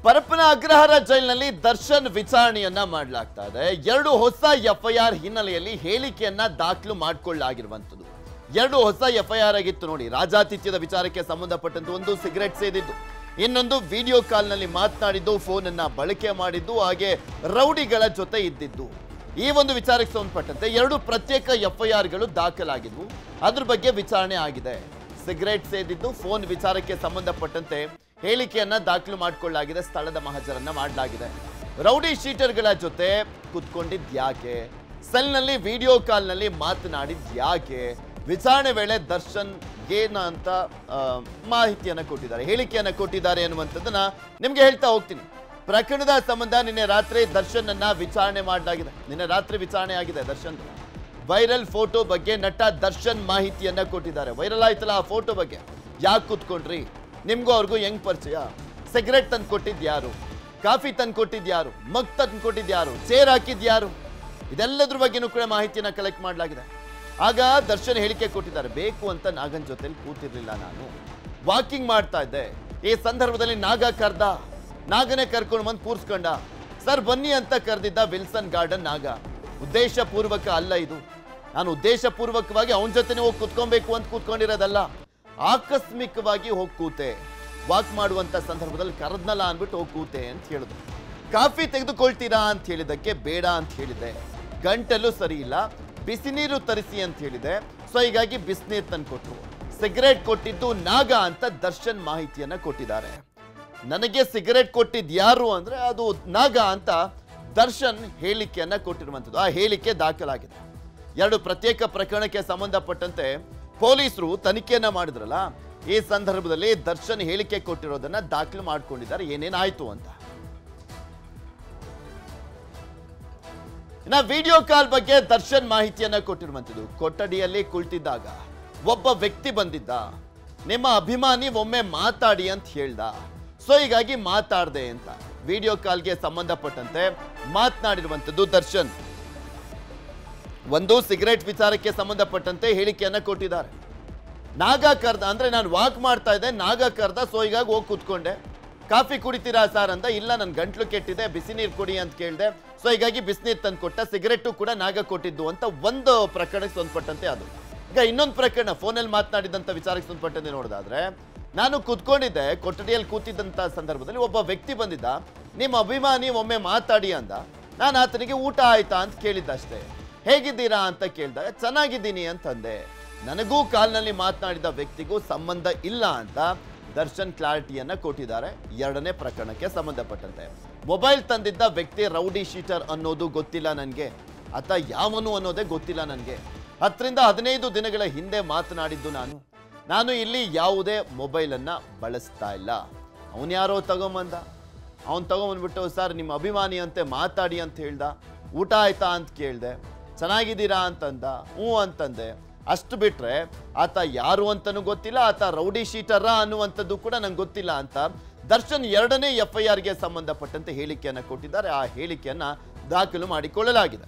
ಪರಪ್ಪನ ಅಗ್ರಹಾರ ಜೈಲಿನಲ್ಲಿ ದರ್ಶನ್ ವಿಚಾರಣೆಯನ್ನ ಮಾಡಲಾಗ್ತಾ ಇದೆ. 2 ಹೊಸ ಎಫ್ಐಆರ್ ಹಿನ್ನೆಲೆಯಲ್ಲಿ ಹೇಳಿಕೆಯನ್ನ ದಾಖಲು ಮಾಡಿಕೊಳ್ಳಲಾಗಿರುವಂತದ್ದು. 2 ಹೊಸ ಎಫ್ಐಆರ್ ಆಗಿತ್ತು ನೋಡಿ. ರಾಜಾತಿಥ್ಯದ ವಿಚಾರಕ್ಕೆ ಸಂಬಂಧಪಟ್ಟಂತೆ ಒಂದು ಸಿಗರೆಟ್ ಸೇದಿದ್ದು, ಇನ್ನೊಂದು ವಿಡಿಯೋ ಕಾಲ್ನಲ್ಲಿ ಮಾತನಾಡಿದ್ದು, ಫೋನ್ ಅನ್ನ ಬಳಕೆ ಮಾಡಿದ್ದು, ಹಾಗೆ ರೌಡಿಗಳ ಜೊತೆ ಇದ್ದಿದ್ದು. ಈ ಒಂದು ವಿಚಾರಕ್ಕೆ ಸಂಬಂಧಪಟ್ಟಂತೆ 2 ಪ್ರತ್ಯೇಕ ಎಫ್ಐಆರ್ಗಳು ದಾಖಲಾಗಿದ್ವು. ಅದ್ರ ಬಗ್ಗೆ ವಿಚಾರಣೆ ಆಗಿದೆ. ಸಿಗರೆಟ್ ಸೇದಿದ್ದು, ಫೋನ್ ವಿಚಾರಕ್ಕೆ ಸಂಬಂಧಪಟ್ಟಂತೆ ಹೇಳಿಕೆಯನ್ನ ದಾಖಲು ಮಾಡಿಕೊಳ್ಳಲಾಗಿದೆ. ಸ್ಥಳದ ಮಹಜರನ್ನ ಮಾಡಲಾಗಿದೆ. ರೌಡಿ ಶೀಟರ್ಗಳ ಜೊತೆ ಕುತ್ಕೊಂಡಿದ್ಯಾಕೆ, ಸೆಲ್ನಲ್ಲಿ ವಿಡಿಯೋ ಕಾಲ್ನಲ್ಲಿ ಮಾತನಾಡಿದ್ಯಾಕೆ, ವಿಚಾರಣೆ ವೇಳೆ ದರ್ಶನ್ ಏನ ಅಂತ ಮಾಹಿತಿಯನ್ನ ಕೊಟ್ಟಿದ್ದಾರೆ, ಹೇಳಿಕೆಯನ್ನ ಕೊಟ್ಟಿದ್ದಾರೆ ಅನ್ನುವಂಥದ್ದನ್ನ ನಿಮ್ಗೆ ಹೇಳ್ತಾ ಹೋಗ್ತೀನಿ. ಪ್ರಕರಣದ ಸಂಬಂಧ ನಿನ್ನೆ ರಾತ್ರಿ ದರ್ಶನ್ ಅನ್ನ ವಿಚಾರಣೆ ಮಾಡಲಾಗಿದೆ. ನಿನ್ನೆ ರಾತ್ರಿ ವಿಚಾರಣೆ ಆಗಿದೆ. ದರ್ಶನ್ ವೈರಲ್ ಫೋಟೋ ಬಗ್ಗೆ ನಟ ದರ್ಶನ್ ಮಾಹಿತಿಯನ್ನ ಕೊಟ್ಟಿದ್ದಾರೆ. ವೈರಲ್ ಆಯ್ತಲ್ಲ ಆ ಫೋಟೋ ಬಗ್ಗೆ. ಯಾಕೆ ಕೂತ್ಕೊಂಡ್ರಿ, ನಿಮ್ಗೂ ಅವ್ರಿಗೂ ಹೆಂಗ್ ಪರಿಚಯ, ಸಿಗರೆಟ್ ತಂದು ಕೊಟ್ಟಿದ್ಯಾರು, ಕಾಫಿ ತಂದು ಕೊಟ್ಟಿದ್ಯಾರು, ಮಗ್ ತಂದು ಕೊಟ್ಟಿದ್ಯಾರು, ಚೇರ್ ಹಾಕಿದ್ಯಾರು, ಇದೆಲ್ಲದ್ರ ಬಗ್ಗೆನೂ ಕೂಡ ಮಾಹಿತಿಯನ್ನ ಕಲೆಕ್ಟ್ ಮಾಡಲಾಗಿದೆ. ಆಗ ದರ್ಶನ್ ಹೇಳಿಕೆ ಕೊಟ್ಟಿದ್ದಾರೆ, ಬೇಕು ಅಂತ ನಾಗನ್ ಜೊತೆಲಿ ಕೂತಿರ್ಲಿಲ್ಲ, ನಾನು ವಾಕಿಂಗ್ ಮಾಡ್ತಾ ಇದ್ದೆ. ಈ ಸಂದರ್ಭದಲ್ಲಿ ನಾಗ ಕರ್ದ, ನಾಗನೇ ಕರ್ಕೊಂಡು ಬಂದು ಕೂರ್ಸ್ಕೊಂಡ. ಸರ್ ಬನ್ನಿ ಅಂತ ಕರೆದಿದ್ದ ವಿಲ್ಸನ್ ಗಾರ್ಡನ್ ನಾಗ. ಉದ್ದೇಶ ಪೂರ್ವಕ ಅಲ್ಲ ಇದು. ನಾನು ಉದ್ದೇಶ ಪೂರ್ವಕವಾಗಿ ಅವನ ಜೊತೆನೇ ಹೋಗಿ ಕೂತ್ಕೊಬೇಕು ಅಂತ ಕೂತ್ಕೊಂಡಿರೋದಲ್ಲ. ಆಕಸ್ಮಿಕವಾಗಿ ಹೋಗಿ ಕೂತೆ. ವಾಕ್ ಮಾಡುವಂತ ಸಂದರ್ಭದಲ್ಲಿ ಕರೆದ್ನಲ್ಲ ಅಂದ್ಬಿಟ್ಟು ಹೋಗಿ ಕೂತೆ ಅಂತ ಹೇಳಿದ್ರು. ಕಾಫಿ ತೆಗೆದುಕೊಳ್ತೀರಾ ಅಂತ ಹೇಳಿದಕ್ಕೆ ಬೇಡ ಅಂತ ಹೇಳಿದೆ. ಗಂಟಲು ಸರಿ ಇಲ್ಲ, ಬಿಸಿ ನೀರು ತರಿಸಿ ಅಂತ ಹೇಳಿದೆ. ಸೊ ಹೀಗಾಗಿ ಬಿಸಿನೀರು ತಂದು ಕೊಟ್ಟರು. ಸಿಗರೇಟ್ ಕೊಟ್ಟಿದ್ದು ನಾಗ ಅಂತ ದರ್ಶನ್ ಮಾಹಿತಿಯನ್ನ ಕೊಟ್ಟಿದ್ದಾರೆ. ನನಗೆ ಸಿಗರೇಟ್ ಕೊಟ್ಟಿದ್ದು ಯಾರು ಅಂದ್ರೆ ಅದು ನಾಗ ಅಂತ ದರ್ಶನ್ ಹೇಳಿಕೆಯನ್ನ ಕೊಟ್ಟಿರುವಂಥದ್ದು. ಆ ಹೇಳಿಕೆ ದಾಖಲಾಗಿದೆ. 2 ಪ್ರತ್ಯೇಕ ಪ್ರಕರಣಕ್ಕೆ ಸಂಬಂಧಪಟ್ಟಂತೆ ಪೊಲೀಸರು ತನಿಖೆಯನ್ನ ಮಾಡಿದ್ರಲ್ಲ, ಈ ಸಂದರ್ಭದಲ್ಲಿ ದರ್ಶನ್ ಹೇಳಿಕೆ ಕೊಟ್ಟಿರೋದನ್ನ ದಾಖಲು ಮಾಡಿಕೊಂಡಿದ್ದಾರೆ, ಏನೇನಾಯ್ತು ಅಂತ. ಇನ್ನ ವಿಡಿಯೋ ಕಾಲ್ ಬಗ್ಗೆ ದರ್ಶನ್ ಮಾಹಿತಿಯನ್ನ ಕೊಟ್ಟಿರುವಂಥದ್ದು. ಕೊಠಡಿಯಲ್ಲಿ ಕುಳಿತಿದ್ದಾಗ ಒಬ್ಬ ವ್ಯಕ್ತಿ ಬಂದಿದ್ದ, ನಿಮ್ಮ ಅಭಿಮಾನಿ ಒಮ್ಮೆ ಮಾತಾಡಿ ಅಂತ ಹೇಳ್ದ. ಸೊ ಹೀಗಾಗಿ ಮಾತಾಡ್ದೆ ಅಂತ ವಿಡಿಯೋ ಕಾಲ್ಗೆ ಸಂಬಂಧಪಟ್ಟಂತೆ ಮಾತನಾಡಿರುವಂಥದ್ದು ದರ್ಶನ್. ಒಂದು ಸಿಗರೆಟ್ ವಿಚಾರಕ್ಕೆ ಸಂಬಂಧಪಟ್ಟಂತೆ ಹೇಳಿಕೆಯನ್ನ ಕೊಟ್ಟಿದ್ದಾರೆ. ನಾಗ ಕರ್ದ ಅಂದ್ರೆ ನಾನು ವಾಕ್ ಮಾಡ್ತಾ ಇದ್ದೆ, ನಾಗ ಕರ್ದ, ಸೊ ಹೀಗಾಗಿ ಹೋಗಿ ಕೂತ್ಕೊಂಡೆ. ಕಾಫಿ ಕುಡಿತೀರಾ ಸರ್ ಅಂತ, ಇಲ್ಲ ನನ್ನ ಗಂಟ್ಲು ಕೆಟ್ಟಿದೆ, ಬಿಸಿ ನೀರು ಕೊಡಿ ಅಂತ ಕೇಳಿದೆ. ಸೊ ಹೀಗಾಗಿ ಬಿಸಿನೀರು ತಂದು ಕೊಟ್ಟ. ಸಿಗರೆಟ್ಟು ಕೂಡ ನಾಗ ಕೊಟ್ಟಿದ್ದು ಅಂತ ಒಂದು ಪ್ರಕರಣಕ್ಕೆ ಸಂಬಂಧಪಟ್ಟಂತೆ ಅದು. ಈಗ ಇನ್ನೊಂದು ಪ್ರಕರಣ, ಫೋನಲ್ಲಿ ಮಾತನಾಡಿದಂಥ ವಿಚಾರಕ್ಕೆ ಸಂಬಂಧಪಟ್ಟಂತೆ ನೋಡೋದಾದ್ರೆ, ನಾನು ಕೂತ್ಕೊಂಡಿದ್ದೆ, ಕೊಠಡಿಯಲ್ಲಿ ಕೂತಿದ್ದಂಥ ಸಂದರ್ಭದಲ್ಲಿ ಒಬ್ಬ ವ್ಯಕ್ತಿ ಬಂದಿದ್ದ, ನಿಮ್ಮ ಅಭಿಮಾನಿ ಒಮ್ಮೆ ಮಾತಾಡಿ ಅಂದ. ನಾನು ಆತನಿಗೆ ಊಟ ಆಯ್ತಾ ಅಂತ ಕೇಳಿದ್ದಷ್ಟೇ. ಹೇಗಿದ್ದೀರಾ ಅಂತ ಕೇಳಿದಾಗ ಚೆನ್ನಾಗಿದ್ದೀನಿ ಅಂತಂದೆ. ನನಗೂ ಕಾಲ್ನಲ್ಲಿ ಮಾತನಾಡಿದ ವ್ಯಕ್ತಿಗೂ ಸಂಬಂಧ ಇಲ್ಲ ಅಂತ ದರ್ಶನ್ ಕ್ಲಾರಿಟಿಯನ್ನ ಕೊಟ್ಟಿದ್ದಾರೆ. 2ನೇ ಪ್ರಕರಣಕ್ಕೆ ಸಂಬಂಧಪಟ್ಟಂತೆ ಮೊಬೈಲ್ ತಂದಿದ್ದ ವ್ಯಕ್ತಿ ರೌಡಿ ಶೀಟರ್ ಅನ್ನೋದು ಗೊತ್ತಿಲ್ಲ ನನಗೆ, ಆತ ಯಾವನು ಅನ್ನೋದೇ ಗೊತ್ತಿಲ್ಲ ನನಗೆ. 10 ರಿಂದ 15 ದಿನಗಳ ಹಿಂದೆ ಮಾತನಾಡಿದ್ದು ನಾನು ಇಲ್ಲಿ ಯಾವುದೇ ಮೊಬೈಲನ್ನು ಬಳಸ್ತಾ ಇಲ್ಲ. ಅವನು ಯಾರೋ ತಗೊಂಬಂದ, ಅವನು ತಗೊಂಬಂದ್ಬಿಟ್ಟು ಸರ್ ನಿಮ್ಮ ಅಭಿಮಾನಿ ಅಂತೆ ಮಾತಾಡಿ ಅಂತ ಹೇಳ್ದ. ಊಟ ಆಯ್ತಾ ಅಂತ ಕೇಳಿದೆ, ಚೆನ್ನಾಗಿದ್ದೀರಾ ಅಂತಂದ, ಹ್ಞೂ ಅಂತಂದೆ. ಅಷ್ಟು ಬಿಟ್ರೆ ಆತ ಯಾರು ಅಂತನೂ ಗೊತ್ತಿಲ್ಲ, ಆತ ರೌಡಿ ಶೀಟರ ಅನ್ನುವಂಥದ್ದು ಕೂಡ ನಂಗೆ ಗೊತ್ತಿಲ್ಲ ಅಂತ ದರ್ಶನ್ 2ನೇ ಎಫ್ಐಆರ್ಗೆ ಸಂಬಂಧಪಟ್ಟಂತೆ ಹೇಳಿಕೆಯನ್ನು ಕೊಟ್ಟಿದ್ದಾರೆ. ಆ ಹೇಳಿಕೆಯನ್ನ ದಾಖಲು ಮಾಡಿಕೊಳ್ಳಲಾಗಿದೆ.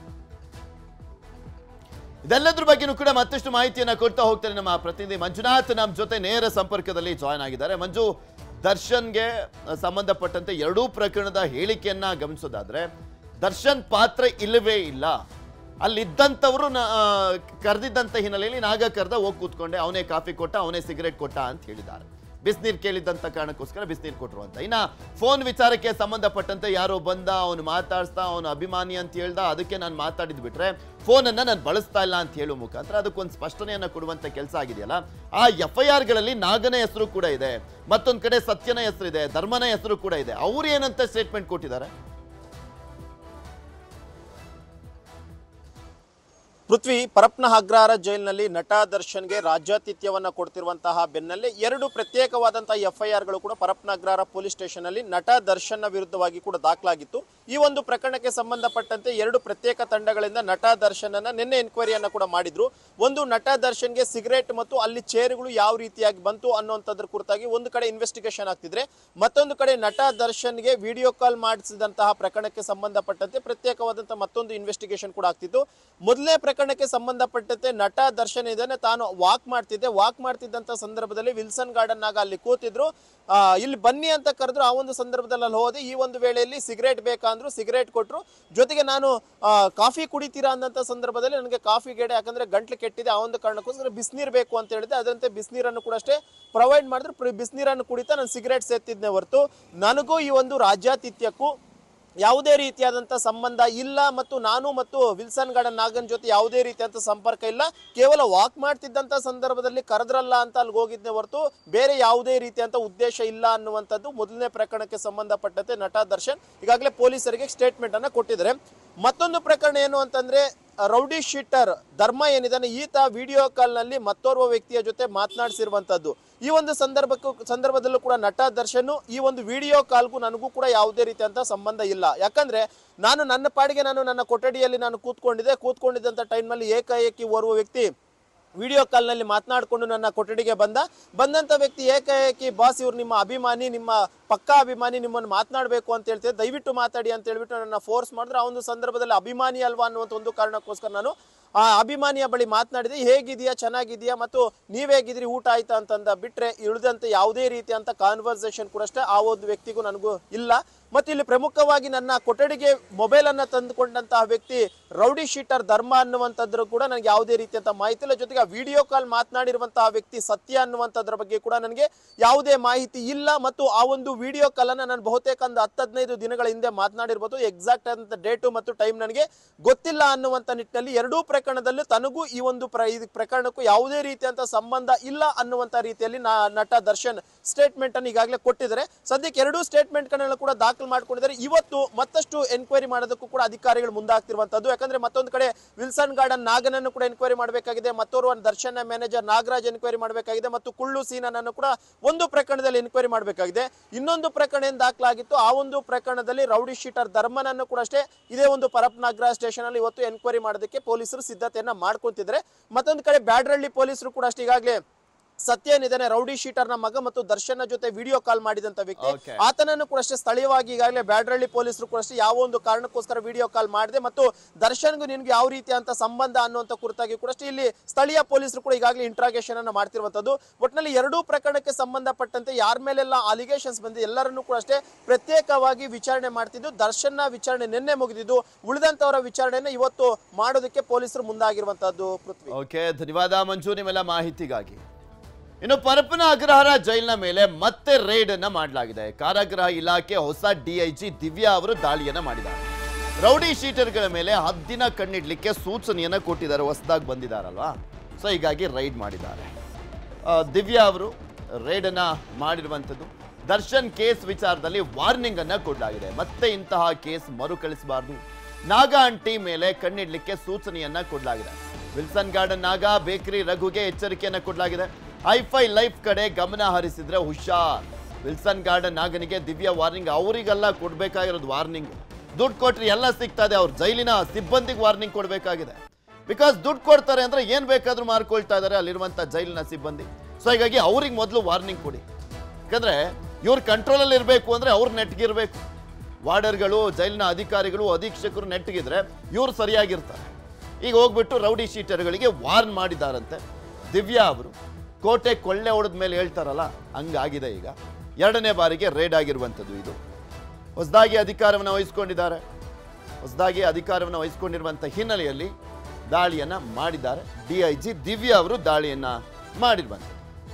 ಇದೆಲ್ಲದ್ರ ಬಗ್ಗೆನೂ ಕೂಡ ಮತ್ತಷ್ಟು ಮಾಹಿತಿಯನ್ನ ಕೊಡ್ತಾ ಹೋಗ್ತಾರೆ ನಮ್ಮ ಪ್ರತಿನಿಧಿ ಮಂಜುನಾಥ್ ನಮ್ಮ ಜೊತೆ ನೇರ ಸಂಪರ್ಕದಲ್ಲಿ ಜಾಯ್ನ್ ಆಗಿದ್ದಾರೆ. ಮಂಜು, ದರ್ಶನ್ಗೆ ಸಂಬಂಧಪಟ್ಟಂತೆ 2 ಪ್ರಕರಣದ ಹೇಳಿಕೆಯನ್ನ ಗಮನಿಸೋದಾದ್ರೆ ದರ್ಶನ್ ಪಾತ್ರ ಇಲ್ಲವೇ ಇಲ್ಲ. ಅಲ್ಲಿದ್ದಂಥವ್ರು ಕರೆದಿದ್ದಂಥ ಹಿನ್ನೆಲೆಯಲ್ಲಿ ನಾಗ ಕರೆದ, ಹೋಗಿ ಕೂತ್ಕೊಂಡೆ, ಅವನೇ ಕಾಫಿ ಕೊಟ್ಟ, ಅವನೇ ಸಿಗರೇಟ್ ಕೊಟ್ಟ ಅಂತ ಹೇಳಿದ್ದಾರೆ. ಬಿಸಿನೀರು ಕೇಳಿದ್ದಂಥ ಕಾರಣಕ್ಕೋಸ್ಕರ ಬಿಸಿನೀರು ಕೊಟ್ಟರು ಅಂತ. ಇನ್ನ ಫೋನ್ ವಿಚಾರಕ್ಕೆ ಸಂಬಂಧಪಟ್ಟಂತೆ ಯಾರೋ ಬಂದ, ಅವನು ಮಾತಾಡ್ಸ್ತಾ, ಅವನು ಅಭಿಮಾನಿ ಅಂತ ಹೇಳ್ದ, ಅದಕ್ಕೆ ನಾನು ಮಾತಾಡಿದ್ ಬಿಟ್ರೆ ಫೋನನ್ನು ನಾನು ಬಳಸ್ತಾ ಇಲ್ಲ ಅಂತ ಹೇಳುವ ಮುಖಾಂತರ ಅದಕ್ಕೊಂದು ಸ್ಪಷ್ಟನೆಯನ್ನು ಕೊಡುವಂಥ ಕೆಲಸ ಆಗಿದೆಯಲ್ಲ. ಆ ಎಫ್ಐಆರ್ಗಳಲ್ಲಿ ನಾಗನ ಹೆಸರು ಕೂಡ ಇದೆ, ಮತ್ತೊಂದು ಕಡೆ ಸತ್ಯನ ಹೆಸರು ಇದೆ, ಧರ್ಮನ ಹೆಸರು ಕೂಡ ಇದೆ. ಅವ್ರು ಏನಂತ ಸ್ಟೇಟ್ಮೆಂಟ್ ಕೊಟ್ಟಿದ್ದಾರೆ? ಪೃಥ್ವಿ, ಪರಪ್ಪನ ಅಗ್ರಹಾರ ಜೈಲಿನಲ್ಲಿ ನಟ ದರ್ಶನ್ಗೆ ರಾಜ್ಯಾತಿಥ್ಯವನ್ನ ಕೊಡ್ತಿರುವಂತಹ ಬೆನ್ನಲ್ಲೇ 2 ಪ್ರತ್ಯೇಕವಾದಂತಹ ಎಫ್ಐಆರ್ಗಳು ಕೂಡ ಪರಪ್ಪನ ಅಗ್ರಹಾರ ಪೊಲೀಸ್ ಸ್ಟೇಷನ್ ನಲ್ಲಿ ನಟ ದರ್ಶನ್ನ ವಿರುದ್ಧವಾಗಿ ಕೂಡ ದಾಖಲಾಗಿತ್ತು. ಈ ಒಂದು ಪ್ರಕರಣಕ್ಕೆ ಸಂಬಂಧಪಟ್ಟಂತೆ 2 ಪ್ರತ್ಯೇಕ ತಂಡಗಳಿಂದ ನಟ ದರ್ಶನನ್ನ ನಿನ್ನೆ ಎನ್ಕ್ವೈರಿಯನ್ನ ಕೂಡ ಮಾಡಿದ್ರು. ಒಂದು, ನಟ ದರ್ಶನ್ಗೆ ಸಿಗರೇಟ್ ಮತ್ತು ಅಲ್ಲಿ ಚೇರ್ಗಳು ಯಾವ ರೀತಿಯಾಗಿ ಬಂತು ಅನ್ನುವಂಥದ್ರ ಕುರಿತಾಗಿ ಒಂದು ಕಡೆ ಇನ್ವೆಸ್ಟಿಗೇಷನ್ ಆಗ್ತಿದ್ರೆ, ಮತ್ತೊಂದು ಕಡೆ ನಟ ದರ್ಶನ್ಗೆ ವಿಡಿಯೋ ಕಾಲ್ ಮಾಡಿಸಿದಂತಹ ಪ್ರಕರಣಕ್ಕೆ ಸಂಬಂಧಪಟ್ಟಂತೆ ಪ್ರತ್ಯೇಕವಾದಂತಹ ಮತ್ತೊಂದು ಇನ್ವೆಸ್ಟಿಗೇಷನ್ ಕೂಡ ಆಗ್ತಿತ್ತು. ಮೊದಲನೇ ಪ್ರಕರಣಕ್ಕೆ ಸಂಬಂಧಪಟ್ಟಂತೆ ನಟ ದರ್ಶನ್ ಇದ್ದಾನೆ, ತಾನು ವಾಕ್ ಮಾಡ್ತಿದ್ದಂತ ಸಂದರ್ಭದಲ್ಲಿ ವಿಲ್ಸನ್ ಗಾರ್ಡನ್ ಆಗ ಅಲ್ಲಿ ಕೂತಿದ್ರು. ಇಲ್ಲಿ ಬನ್ನಿ ಅಂತ ಕರೆದ್ರು. ಆ ಒಂದು ಸಂದರ್ಭದಲ್ಲಿ ಅಲ್ಲಿ ಹೋದೆ. ಈ ಒಂದು ವೇಳೆಯಲ್ಲಿ ಸಿಗರೇಟ್ ಬೇಕಂದ್ರು, ಸಿಗರೇಟ್ ಕೊಟ್ರು. ಜೊತೆಗೆ ನಾನು ಕಾಫಿ ಕುಡಿತೀರಾ ಅಂದಂತ ಸಂದರ್ಭದಲ್ಲಿ ನನಗೆ ಕಾಫಿ ಗೆಡೆ, ಯಾಕಂದ್ರೆ ಗಂಟ್ಲು ಕೆಟ್ಟಿದೆ, ಆ ಒಂದು ಕಾರಣಕ್ಕೋಸ್ಕರ ಬಿಸಿನೀರು ಬೇಕು ಅಂತ ಹೇಳಿದೆ. ಅದರಂತೆ ಬಿಸಿನೀರನ್ನು ಕೂಡ ಅಷ್ಟೇ ಪ್ರೊವೈಡ್ ಮಾಡಿದ್ರು. ಬಿಸಿನೀರನ್ನು ಕುಡಿತಾ ನಾನು ಸಿಗರೇಟ್ ಸೇರ್ತಿದ್ದೆ ಹೊರತು ನನಗೂ ಈ ಒಂದು ರಾಜ್ಯಾತಿಥ್ಯಕ್ಕೂ ಯಾವುದೇ ರೀತಿಯಾದಂಥ ಸಂಬಂಧ ಇಲ್ಲ. ಮತ್ತು ನಾನು ಮತ್ತು ವಿಲ್ಸನ್ ಗಾರ್ಡನ್ ನಾಗನ್ ಜೊತೆ ಯಾವುದೇ ರೀತಿಯಾದಂಥ ಸಂಪರ್ಕ ಇಲ್ಲ. ಕೇವಲ ವಾಕ್ ಮಾಡ್ತಿದ್ದಂಥ ಸಂದರ್ಭದಲ್ಲಿ ಕರೆದ್ರಲ್ಲ ಅಂತ ಅಲ್ಲಿಗೆ ಹೋಗಿದ್ದೆ ಹೊರತು ಬೇರೆ ಯಾವುದೇ ರೀತಿಯಾದಂಥ ಉದ್ದೇಶ ಇಲ್ಲ ಅನ್ನುವಂಥದ್ದು ಮೊದಲನೇ ಪ್ರಕರಣಕ್ಕೆ ಸಂಬಂಧಪಟ್ಟಂತೆ ನಟ ದರ್ಶನ್ ಈಗಾಗಲೇ ಪೊಲೀಸರಿಗೆ ಸ್ಟೇಟ್ಮೆಂಟ್ ಅನ್ನ ಕೊಟ್ಟಿದ್ದಾರೆ. ಮತ್ತೊಂದು ಪ್ರಕರಣ ಏನು ಅಂತಂದ್ರೆ ರೌಡಿ ಶೀಟರ್ ಧರ್ಮ ಏನಿದಾನೆ, ಈತ ವಿಡಿಯೋ ಕಾಲ್ ನಲ್ಲಿ ಮತ್ತೋರ್ವ ವ್ಯಕ್ತಿಯ ಜೊತೆ ಮಾತನಾಡಿಸಿರುವಂತದ್ದು. ಈ ಒಂದು ಸಂದರ್ಭದಲ್ಲೂ ಕೂಡ ನಟ ದರ್ಶನ್ ಈ ಒಂದು ವಿಡಿಯೋ ಕಾಲ್ಗೂ ನನಗೂ ಕೂಡ ಯಾವುದೇ ರೀತಿಯಂತ ಸಂಬಂಧ ಇಲ್ಲ. ಯಾಕಂದ್ರೆ ನಾನು ನನ್ನ ಪಾಡಿಗೆ ನನ್ನ ಕೊಠಡಿಯಲ್ಲಿ ನಾನು ಕೂತ್ಕೊಂಡಿದ್ದಂತ ಟೈಮ್ ನಲ್ಲಿ ಏಕಾಏಕಿ ಓರ್ವ ವ್ಯಕ್ತಿ ವಿಡಿಯೋ ಕಾಲ್ ನಲ್ಲಿ ಮಾತನಾಡಿಕೊಂಡು ನನ್ನ ಕೊಠಡಿಗೆ ಬಂದಂತ ವ್ಯಕ್ತಿ ಏಕಾಏಕಿ ಬಾಸ್ ಇವ್ರು ನಿಮ್ಮ ಅಭಿಮಾನಿ, ನಿಮ್ಮ ಪಕ್ಕಾ ಅಭಿಮಾನಿ, ನಿಮ್ಮನ್ನು ಮಾತನಾಡಬೇಕು ಅಂತ ಹೇಳ್ತಿದ್ದೆ, ದಯವಿಟ್ಟು ಮಾತಾಡಿ ಅಂತ ಹೇಳ್ಬಿಟ್ಟು ನನ್ನ ಫೋರ್ಸ್ ಮಾಡಿದ್ರೆ, ಆ ಒಂದು ಸಂದರ್ಭದಲ್ಲಿ ಅಭಿಮಾನಿ ಅಲ್ವಾ ಅನ್ನುವಂಥ ಒಂದು ಕಾರಣಕ್ಕೋಸ್ಕರ ನಾನು ಆ ಅಭಿಮಾನಿಯ ಬಳಿ ಮಾತನಾಡಿದೆ. ಹೇಗಿದೆಯಾ, ಚೆನ್ನಾಗಿದೆಯಾ, ಮತ್ತು ನೀವೇಗಿದ್ರಿ, ಊಟ ಆಯ್ತಾ ಅಂತಂದ ಬಿಟ್ರೆ ಉಳಿದಂತೆ ಯಾವುದೇ ರೀತಿಯಂತ ಕಾನ್ವರ್ಸೇಷನ್ ಕೂಡ ಅಷ್ಟೇ ಆ ಒಂದು ವ್ಯಕ್ತಿಗೂ ನನಗೂ ಇಲ್ಲ. ಮತ್ತು ಇಲ್ಲಿ ಪ್ರಮುಖವಾಗಿ ನನ್ನ ಕೊಠಡಿಗೆ ಮೊಬೈಲ್ ಅನ್ನ ತಂದುಕೊಂಡಂತಹ ವ್ಯಕ್ತಿ ರೌಡಿ ಶೀಟರ್ ಧರ್ಮ ಅನ್ನುವಂಥದ್ರ ಕೂಡ ನನಗೆ ಯಾವುದೇ ರೀತಿಯಂತ ಮಾಹಿತಿ ಇಲ್ಲ. ಜೊತೆಗೆ ವಿಡಿಯೋ ಕಾಲ್ ಮಾತನಾಡಿರುವಂತಹ ವ್ಯಕ್ತಿ ಸತ್ಯ ಅನ್ನುವಂಥದ್ರ ಬಗ್ಗೆ ಕೂಡ ನನಗೆ ಯಾವುದೇ ಮಾಹಿತಿ ಇಲ್ಲ. ಮತ್ತು ಆ ಒಂದು ವಿಡಿಯೋ ಕಾಲ್ ಅನ್ನ ನಾನು ಬಹುತೇಕ ಒಂದು 10-15 ದಿನಗಳ ಹಿಂದೆ ಮಾತನಾಡಿರ್ಬೋದು. ಎಕ್ಸಾಕ್ಟ್ ಆದಂತ ಡೇಟು ಮತ್ತು ಟೈಮ್ ನನಗೆ ಗೊತ್ತಿಲ್ಲ ಅನ್ನುವಂಥ ನಿಟ್ಟಿನಲ್ಲಿ ಎರಡೂ ಪ್ರಕರಣದಲ್ಲೂ ತನಗೂ ಈ ಒಂದು ಪ್ರಕರಣಕ್ಕೂ ಯಾವುದೇ ರೀತಿಯಂತ ಸಂಬಂಧ ಇಲ್ಲ ಅನ್ನುವಂಥ ರೀತಿಯಲ್ಲಿ ನಟ ದರ್ಶನ್ ಸ್ಟೇಟ್ಮೆಂಟ್ ಅನ್ನು ಈಗಾಗಲೇ ಕೊಟ್ಟಿದ್ದಾರೆ. ಸದ್ಯಕ್ಕೆ ಎರಡೂ ಸ್ಟೇಟ್ಮೆಂಟ್ ಗಳನ್ನ ಕೂಡ ದಾಖಲು ಮಾಡಿಕೊಂಡಿದ್ದಾರೆ. ಇವತ್ತು ಮತ್ತಷ್ಟು ಎನ್ಕ್ವೈರಿ ಮಾಡೋದಕ್ಕೂ ಕೂಡ ಅಧಿಕಾರಿಗಳು ಮುಂದಾಗ್ತಿರುವಂತದ್ದು. ಯಾಕಂದ್ರೆ ಮತ್ತೊಂದು ಕಡೆ ವಿಲ್ಸನ್ ಗಾರ್ಡನ್ ನಾಗನನ್ನು ಕೂಡ ಎನ್ಕ್ವೈರಿ ಮಾಡಬೇಕಾಗಿದೆ, ಮತ್ತೋರ್ವ ದರ್ಶನ್ ಮ್ಯಾನೇಜರ್ ನಾಗರಾಜ್ ಎನ್ಕ್ವೈರಿ ಮಾಡಬೇಕಾಗಿದೆ, ಮತ್ತು ಕುಳ್ಳು ಸೀನನನ್ನು ಕೂಡ ಒಂದು ಪ್ರಕರಣದಲ್ಲಿ ಎನ್ಕ್ವೈರಿ ಮಾಡಬೇಕಾಗಿದೆ. ಇನ್ನೊಂದು ಪ್ರಕರಣ ಏನ್ ದಾಖಲಾಗಿತ್ತು, ಆ ಒಂದು ಪ್ರಕರಣದಲ್ಲಿ ರೌಡಿ ಶೀಟರ್ ಧರ್ಮನನ್ನು ಕೂಡ ಅಷ್ಟೇ ಇದೇ ಒಂದು ಪರಪ್ಪನಗ್ರ ಸ್ಟೇಷನ್ ಅಲ್ಲಿ ಇವತ್ತು ಎನ್ಕ್ವೈರಿ ಮಾಡೋದಕ್ಕೆ ಪೊಲೀಸರು ಸಿದ್ಧತೆಯನ್ನ ಮಾಡ್ಕೊಂತಿದ್ದಾರೆ. ಮತ್ತೊಂದು ಕಡೆ ಬ್ಯಾಡ್ರಳ್ಳಿ ಪೊಲೀಸರು ಕೂಡ ಅಷ್ಟೇ ಈಗಾಗಲೇ ಸತ್ಯ ಏನಿದ್ದಾನೆ ರೌಡಿ ಶೀಟರ್ ನ ಮಗ ಮತ್ತು ದರ್ಶನ್ ಜೊತೆ ವಿಡಿಯೋ ಕಾಲ್ ಮಾಡಿದಂತ ವ್ಯಕ್ತಿ, ಆತನನ್ನು ಕೂಡ ಅಷ್ಟೇ ಸ್ಥಳೀಯವಾಗಿ ಈಗಾಗಲೇ ಬ್ಯಾಡ್ರಳ್ಳಿ ಪೊಲೀಸರು ಕೂಡ ಅಷ್ಟೇ ಯಾವ ಒಂದು ಕಾರಣಕ್ಕೋಸ್ಕರ ವಿಡಿಯೋ ಕಾಲ್ ಮಾಡಿದೆ ಮತ್ತು ದರ್ಶನ್ಗೂ ನಿನ್ಗೆ ಯಾವ ರೀತಿಯಂತ ಸಂಬಂಧ ಅನ್ನುವಂತ ಕುರಿತಾಗಿ ಕೂಡ ಅಷ್ಟೇ ಇಲ್ಲಿ ಸ್ಥಳೀಯ ಪೊಲೀಸರು ಕೂಡ ಈಗಾಗಲೇ ಇಂಟ್ರಾಗೇಷನ್ ಅನ್ನು ಮಾಡ್ತಿರುವಂತದ್ದು. ಒಟ್ಟಿನಲ್ಲಿ ಎರಡೂ ಪ್ರಕರಣಕ್ಕೆ ಸಂಬಂಧಪಟ್ಟಂತೆ ಯಾರ ಮೇಲೆಲ್ಲ ಅಲಿಗೇಷನ್ಸ್ ಬಂದಿದೆ ಎಲ್ಲರನ್ನೂ ಕೂಡ ಅಷ್ಟೇ ಪ್ರತ್ಯೇಕವಾಗಿ ವಿಚಾರಣೆ ಮಾಡ್ತಿದ್ದು, ದರ್ಶನ್ ವಿಚಾರಣೆ ನಿನ್ನೆ ಮುಗಿದಿದ್ದು, ಉಳಿದಂತವರ ವಿಚಾರಣೆಯನ್ನು ಇವತ್ತು ಮಾಡೋದಕ್ಕೆ ಪೊಲೀಸರು ಮುಂದಾಗಿರುವಂತದ್ದು. ಪೃಥ್ವಿ, ಓಕೆ, ಧನ್ಯವಾದ ಮಂಜು ನಿಮ್ಮೆಲ್ಲ ಮಾಹಿತಿಗಾಗಿ. ಇನ್ನು ಪರಪ್ಪನ ಅಗ್ರಹಾರ ಜೈಲಿನ ಮೇಲೆ ಮತ್ತೆ ರೇಡ್ ಅನ್ನ ಮಾಡಲಾಗಿದೆ. ಕಾರಾಗೃಹ ಇಲಾಖೆ ಹೊಸ ಡಿಐಜಿ ದಿವ್ಯಾ ಅವರು ದಾಳಿಯನ್ನ ಮಾಡಿದ್ದಾರೆ. ರೌಡಿ ಶೀಟರ್ಗಳ ಮೇಲೆ ಹದ್ದಿನ ಕಣ್ಣಿಡ್ಲಿಕ್ಕೆ ಸೂಚನೆಯನ್ನ ಕೊಟ್ಟಿದ್ದಾರೆ, ಹೊಸದಾಗಿ ಬಂದಿದ್ದಾರಲ್ವಾ, ಸೊ ಹೀಗಾಗಿ ರೈಡ್ ಮಾಡಿದ್ದಾರೆ. ದಿವ್ಯಾ ಅವರು ರೈಡ್ ಅನ್ನ ಮಾಡಿರುವಂಥದ್ದು. ದರ್ಶನ್ ಕೇಸ್ ವಿಚಾರದಲ್ಲಿ ವಾರ್ನಿಂಗ್ ಅನ್ನ ಕೊಡಲಾಗಿದೆ. ಮತ್ತೆ ಇಂತಹ ಕೇಸ್ ಮರುಕಳಿಸಬಾರ್ದು, ನಾಗ ಆಂಟಿ ಮೇಲೆ ಕಣ್ಣಿಡ್ಲಿಕ್ಕೆ ಸೂಚನೆಯನ್ನ ಕೊಡಲಾಗಿದೆ. ವಿಲ್ಸನ್ ಗಾರ್ಡನ್ ನಾಗ ಬೇಕರಿ ರಘುಗೆ ಎಚ್ಚರಿಕೆಯನ್ನ ಕೊಡಲಾಗಿದೆ. ಐಫೈ ಲೈಫ್ ಕಡೆ ಗಮನ ಹರಿಸಿದ್ರೆ ಹುಷಾರ್. ವಿಲ್ಸನ್ ಗಾರ್ಡನ್ ನಾಗನಿಗೆ ದಿವ್ಯಾ ವಾರ್ನಿಂಗ್. ಅವರಿಗೆಲ್ಲ ಕೊಡ್ಬೇಕಾಗಿರೋದು ವಾರ್ನಿಂಗ್. ದುಡ್ಡು ಕೊಟ್ರೆ ಎಲ್ಲ ಸಿಗ್ತಾ ಇದೆ, ಅವ್ರ ಜೈಲಿನ ಸಿಬ್ಬಂದಿಗೆ ವಾರ್ನಿಂಗ್ ಕೊಡಬೇಕಾಗಿದೆ. ಬಿಕಾಸ್ ದುಡ್ಡು ಕೊಡ್ತಾರೆ ಅಂದ್ರೆ ಏನ್ ಬೇಕಾದ್ರೂ ಮಾರ್ಕೊಳ್ತಾ ಇದ್ದಾರೆ ಅಲ್ಲಿರುವಂತ ಜೈಲಿನ ಸಿಬ್ಬಂದಿ. ಸೊ ಹೀಗಾಗಿ ಅವ್ರಿಗೆ ಮೊದಲು ವಾರ್ನಿಂಗ್ ಕೊಡಿ. ಯಾಕಂದ್ರೆ ಇವ್ರ ಕಂಟ್ರೋಲಲ್ಲಿ ಇರಬೇಕು ಅಂದ್ರೆ ಅವ್ರು ನೆಟ್ಗಿರ್ಬೇಕು. ವಾರ್ಡರ್ಗಳು, ಜೈಲಿನ ಅಧಿಕಾರಿಗಳು, ಅಧೀಕ್ಷಕರು ನೆಟ್ಗಿದ್ರೆ ಇವ್ರು ಸರಿಯಾಗಿರ್ತಾರೆ. ಈಗ ಹೋಗ್ಬಿಟ್ಟು ರೌಡಿ ಶೀಟರ್ಗಳಿಗೆ ವಾರ್ನ್ ಮಾಡಿದಾರಂತೆ. ದಿವ್ಯಾ ಅವರು ಕೋಟೆ ಕೊಳ್ಳೆ ಹೊಡೆದ ಮೇಲೆ ಹೇಳ್ತಾರಲ್ಲ, ಹಂಗಾಗಿದೆ. ಈಗ ಎರಡನೇ ಬಾರಿಗೆ ರೇಡ್ ಆಗಿರುವಂಥದ್ದು. ಇದು ಹೊಸದಾಗಿ ಅಧಿಕಾರವನ್ನು ವಹಿಸ್ಕೊಂಡಿದ್ದಾರೆ. ಹೊಸದಾಗಿ ಅಧಿಕಾರವನ್ನು ವಹಿಸ್ಕೊಂಡಿರುವಂಥ ಹಿನ್ನೆಲೆಯಲ್ಲಿ ದಾಳಿಯನ್ನ ಮಾಡಿದ್ದಾರೆ. ಡಿಐಜಿ ದಿವ್ಯಾ ಅವರು ದಾಳಿಯನ್ನ ಮಾಡಿರುವಂಥದ್ದು.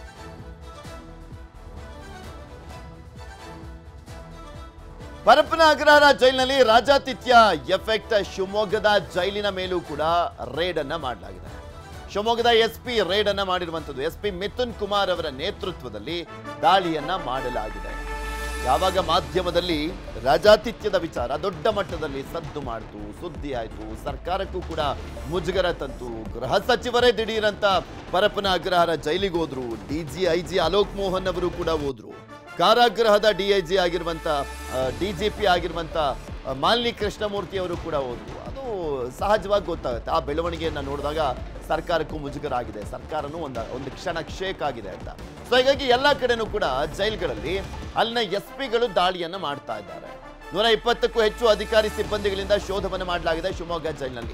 ಪರಪ್ಪನ ಅಗ್ರಹಾರ ಜೈಲಿನಲ್ಲಿ ರಾಜಾತಿಥ್ಯ ಎಫೆಕ್ಟ್. ಶಿವಮೊಗ್ಗದ ಜೈಲಿನ ಮೇಲೂ ಕೂಡ ರೇಡ್ ಅನ್ನ ಮಾಡಲಾಗಿದೆ. ಶಿವಮೊಗ್ಗದ ಎಸ್ಪಿ ರೇಡ್ ಅನ್ನ ಮಾಡಿರುವಂಥದ್ದು. ಎಸ್ಪಿ ಮಿಥುನ್ ಕುಮಾರ್ ಅವರ ನೇತೃತ್ವದಲ್ಲಿ ದಾಳಿಯನ್ನ ಮಾಡಲಾಗಿದೆ. ಯಾವಾಗ ಮಾಧ್ಯಮದಲ್ಲಿ ರಾಜಾತಿಥ್ಯದ ವಿಚಾರ ದೊಡ್ಡ ಮಟ್ಟದಲ್ಲಿ ಸದ್ದು ಮಾಡಿತು, ಸುದ್ದಿ ಆಯಿತು, ಸರ್ಕಾರಕ್ಕೂ ಕೂಡ ಮುಜುಗರ ತಂತು. ಗೃಹ ಸಚಿವರೇ ದಿಢೀರಂತ ಪರಪ್ಪನ ಅಗ್ರಹಾರ ಜೈಲಿಗೆ ಹೋದ್ರು. DGIG ಅಲೋಕ್ ಮೋಹನ್ ಅವರು ಕೂಡ ಹೋದ್ರು. ಕಾರಾಗೃಹದ DIG ಆಗಿರುವಂತ DGP ಆಗಿರುವಂತ ಮಾಲಿನಿ ಕೃಷ್ಣಮೂರ್ತಿ ಅವರು ಕೂಡ ಹೋದ್ರು. ಅದು ಸಹಜವಾಗಿ ಗೊತ್ತಾಗುತ್ತೆ. ಆ ಬೆಳವಣಿಗೆಯನ್ನು ನೋಡಿದಾಗ ಸರ್ಕಾರಕ್ಕೂ ಮುಜುಗರ ಆಗಿದೆ, ಸರ್ಕಾರನೂ ಒಂದು ಕ್ಷಣ ಶೇಕ್ ಆಗಿದೆ ಅಂತ. ಸೊ ಹೀಗಾಗಿ ಎಲ್ಲ ಕಡೆನೂ ಕೂಡ ಜೈಲ್ಗಳಲ್ಲಿ ಅಲ್ಲಿನ ಎಸ್ಪಿಗಳು ದಾಳಿಯನ್ನು ಮಾಡ್ತಾ ಇದ್ದಾರೆ. 120ಕ್ಕೂ ಹೆಚ್ಚು ಅಧಿಕಾರಿ ಸಿಬ್ಬಂದಿಗಳಿಂದ ಶೋಧವನ್ನು ಮಾಡಲಾಗಿದೆ ಶಿವಮೊಗ್ಗ ಜೈಲಿನಲ್ಲಿ.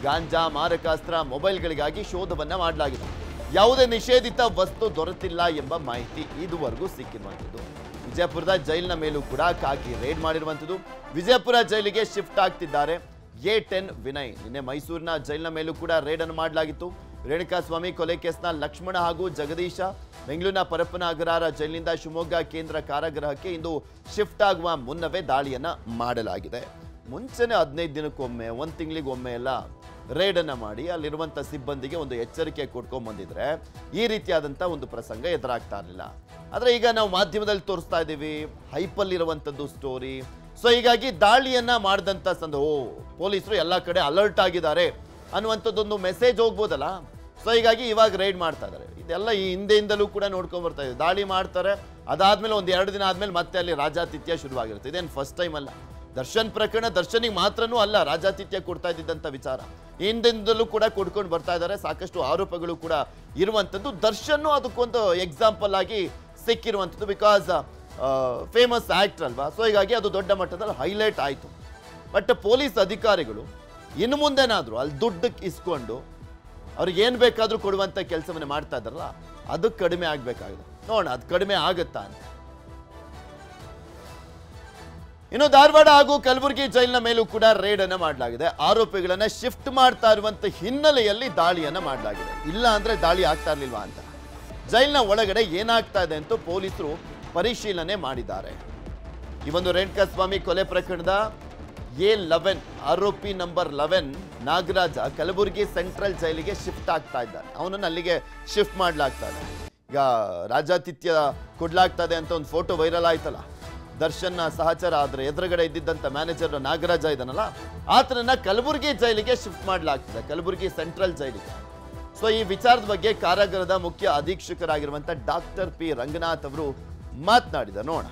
ಗಾಂಜಾ, ಮಾರಕಾಸ್ತ್ರ, ಮೊಬೈಲ್ಗಳಿಗಾಗಿ ಶೋಧವನ್ನ ಮಾಡಲಾಗಿದೆ. ಯಾವುದೇ ನಿಷೇಧಿತ ವಸ್ತು ದೊರೆತಿಲ್ಲ ಎಂಬ ಮಾಹಿತಿ ಇದುವರೆಗೂ ಸಿಕ್ಕಿರುವಂಥದ್ದು. ವಿಜಯಪುರದ ಜೈಲಿನ ಮೇಲೂ ಕೂಡ ಖಾಕಿ ರೇಡ್ ಮಾಡಿರುವಂಥದ್ದು. ವಿಜಯಪುರ ಜೈಲಿಗೆ ಶಿಫ್ಟ್ ಆಗ್ತಿದ್ದಾರೆ A10 ವಿನಯ್. ನಿನ್ನೆ ಮೈಸೂರಿನ ಜೈಲಿನ ಮೇಲೂ ಕೂಡ ರೇಡ್ ಅನ್ನು ಮಾಡಲಾಗಿತ್ತು. ರೇಣುಕಾಸ್ವಾಮಿ ಕೊಲೆ ಕೇಸ್ನ ಲಕ್ಷ್ಮಣ ಹಾಗೂ ಜಗದೀಶ ಬೆಂಗಳೂರಿನ ಪರಪ್ಪನ ಅಗ್ರಹಾರ ಜೈಲಿನಿಂದ ಶಿವಮೊಗ್ಗ ಕೇಂದ್ರ ಕಾರಾಗೃಹಕ್ಕೆ ಇಂದು ಶಿಫ್ಟ್ ಆಗುವ ಮುನ್ನವೇ ದಾಳಿಯನ್ನ ಮಾಡಲಾಗಿದೆ. ಮುಂಚೆನೆ 15 ದಿನಕ್ಕೊಮ್ಮೆ, 1 ತಿಂಗಳಿಗೊಮ್ಮೆ ಎಲ್ಲ ರೇಡ್ ಅನ್ನ ಮಾಡಿ ಅಲ್ಲಿರುವಂತ ಸಿಬ್ಬಂದಿಗೆ ಒಂದು ಎಚ್ಚರಿಕೆ ಕೊಟ್ಕೊಂಡ್ ಬಂದಿದ್ರೆ ಈ ರೀತಿಯಾದಂತ ಒಂದು ಪ್ರಸಂಗ ಎದುರಾಗ್ತಾ ಇರಲಿಲ್ಲ. ಆದ್ರೆ ಈಗ ನಾವು ಮಾಧ್ಯಮದಲ್ಲಿ ತೋರಿಸ್ತಾ ಇದ್ದೀವಿ, ಹೈಪಲ್ ಇರುವಂತದ್ದು ಸ್ಟೋರಿ. ಸೊ ಹೀಗಾಗಿ ದಾಳಿಯನ್ನ ಮಾಡಿದಂತ ಪೊಲೀಸರು ಎಲ್ಲ ಕಡೆ ಅಲರ್ಟ್ ಆಗಿದ್ದಾರೆ ಅನ್ನುವಂಥದ್ದೊಂದು ಮೆಸೇಜ್ ಹೋಗ್ಬೋದಲ್ಲ. ಸೊ ಹೀಗಾಗಿ ಇವಾಗ ರೈಡ್ ಮಾಡ್ತಾ ಇದ್ದಾರೆ. ಇದೆಲ್ಲ ಈ ಹಿಂದೆಯಿಂದಲೂ ಕೂಡ ನೋಡ್ಕೊಂಡ್ ಬರ್ತಾ ಇದೆ. ದಾಳಿ ಮಾಡ್ತಾರೆ, ಅದಾದ್ಮೇಲೆ 1-2 ದಿನ ಆದ್ಮೇಲೆ ಮತ್ತೆ ಅಲ್ಲಿ ರಾಜಾತಿಥ್ಯ ಶುರುವಾಗಿರುತ್ತೆ. ಇದೇನು ಫಸ್ಟ್ ಟೈಮ್ ಅಲ್ಲ. ದರ್ಶನ್ ಪ್ರಕರಣ ದರ್ಶನಿಗೆ ಮಾತ್ರನೂ ಅಲ್ಲ ರಾಜಾತಿಥ್ಯ ಕೊಡ್ತಾ ಇದ್ದಂಥ ವಿಚಾರ. ಹಿಂದಿಂದಲೂ ಕೂಡ ಕೊಡ್ಕೊಂಡು ಬರ್ತಾ ಇದ್ದಾರೆ. ಸಾಕಷ್ಟು ಆರೋಪಗಳು ಕೂಡ ಇರುವಂಥದ್ದು. ದರ್ಶನ್ ಅದಕ್ಕೊಂದು ಎಕ್ಸಾಂಪಲ್ ಆಗಿ ಸಿಕ್ಕಿರುವಂಥದ್ದು. ಬಿಕಾಸ್ ಫೇಮಸ್ ಆಕ್ಟರ್ ಅಲ್ವಾ. ಸೊ ಹೀಗಾಗಿ ಅದು ದೊಡ್ಡ ಮಟ್ಟದಲ್ಲಿ ಹೈಲೈಟ್ ಆಯಿತು. ಬಟ್ ಪೊಲೀಸ್ ಅಧಿಕಾರಿಗಳು ಇನ್ನು ಮುಂದೆನಾದರೂ ಅಲ್ಲಿ ದುಡ್ಡಕ್ಕೆ ಇಸ್ಕೊಂಡು ಅವ್ರಿಗೆ ಏನು ಬೇಕಾದರೂ ಕೊಡುವಂಥ ಕೆಲಸವನ್ನೇ ಮಾಡ್ತಾ ಇದ್ದಾರಲ್ಲ, ಅದು ಕಡಿಮೆ ಆಗಬೇಕಾಗಿದೆ. ನೋಡೋಣ ಅದು ಕಡಿಮೆ ಆಗುತ್ತಾ ಅಂತ. ಇನ್ನು ಧಾರವಾಡ ಹಾಗೂ ಕಲಬುರಗಿ ಜೈಲಿನ ಮೇಲೂ ಕೂಡ ರೇಡ್ ಅನ್ನ ಮಾಡಲಾಗಿದೆ. ಆರೋಪಿಗಳನ್ನ ಶಿಫ್ಟ್ ಮಾಡ್ತಾ ಇರುವಂತ ಹಿನ್ನೆಲೆಯಲ್ಲಿ ದಾಳಿಯನ್ನ ಮಾಡಲಾಗಿದೆ. ಇಲ್ಲ ಅಂದ್ರೆ ದಾಳಿ ಆಗ್ತಾ ಇರ್ಲಿಲ್ವಾ ಅಂತ. ಜೈಲಿನ ಒಳಗಡೆ ಏನಾಗ್ತಾ ಇದೆ ಅಂತ ಪೊಲೀಸರು ಪರಿಶೀಲನೆ ಮಾಡಿದ್ದಾರೆ. ಈ ಒಂದು ರೇಣುಕಾಸ್ವಾಮಿ ಕೊಲೆ ಪ್ರಕರಣದ A11 ಆರೋಪಿ ನಂಬರ್ 11 ನಾಗರಾಜ ಕಲಬುರಗಿ ಸೆಂಟ್ರಲ್ ಜೈಲಿಗೆ ಶಿಫ್ಟ್ ಆಗ್ತಾ ಇದ್ದಾರೆ. ಅವನನ್ನು ಅಲ್ಲಿಗೆ ಶಿಫ್ಟ್ ಮಾಡ್ಲಾಗ್ತಾ ಇದೆ. ಈಗ ರಾಜಾತಿಥ್ಯ ಕೊಡ್ಲಾಗ್ತಾ ಇದೆ ಅಂತ ಒಂದು ಫೋಟೋ ವೈರಲ್ ಆಯ್ತಲ್ಲ. ದರ್ಶನ್ ಸಹಚರ ಆದ್ರೆ ಎದುರುಗಡೆ ಇದ್ದಿದ್ದಂತ ಮ್ಯಾನೇಜರ್ ನಾಗರಾಜ ಇದನ್ನಲ್ಲ, ಆತನನ್ನ ಕಲಬುರಗಿ ಜೈಲಿಗೆ ಶಿಫ್ಟ್ ಮಾಡಲಾಗ್ತದೆ, ಕಲಬುರಗಿ ಸೆಂಟ್ರಲ್ ಜೈಲಿಗೆ. ಸೊ ಈ ವಿಚಾರದ ಬಗ್ಗೆ ಕಾರಾಗೃಹದ ಮುಖ್ಯ ಅಧೀಕ್ಷಕರಾಗಿರುವಂತ ಡಾಕ್ಟರ್ P ರಂಗನಾಥ್ ಅವರು ಮಾತನಾಡಿದ ನೋಡ.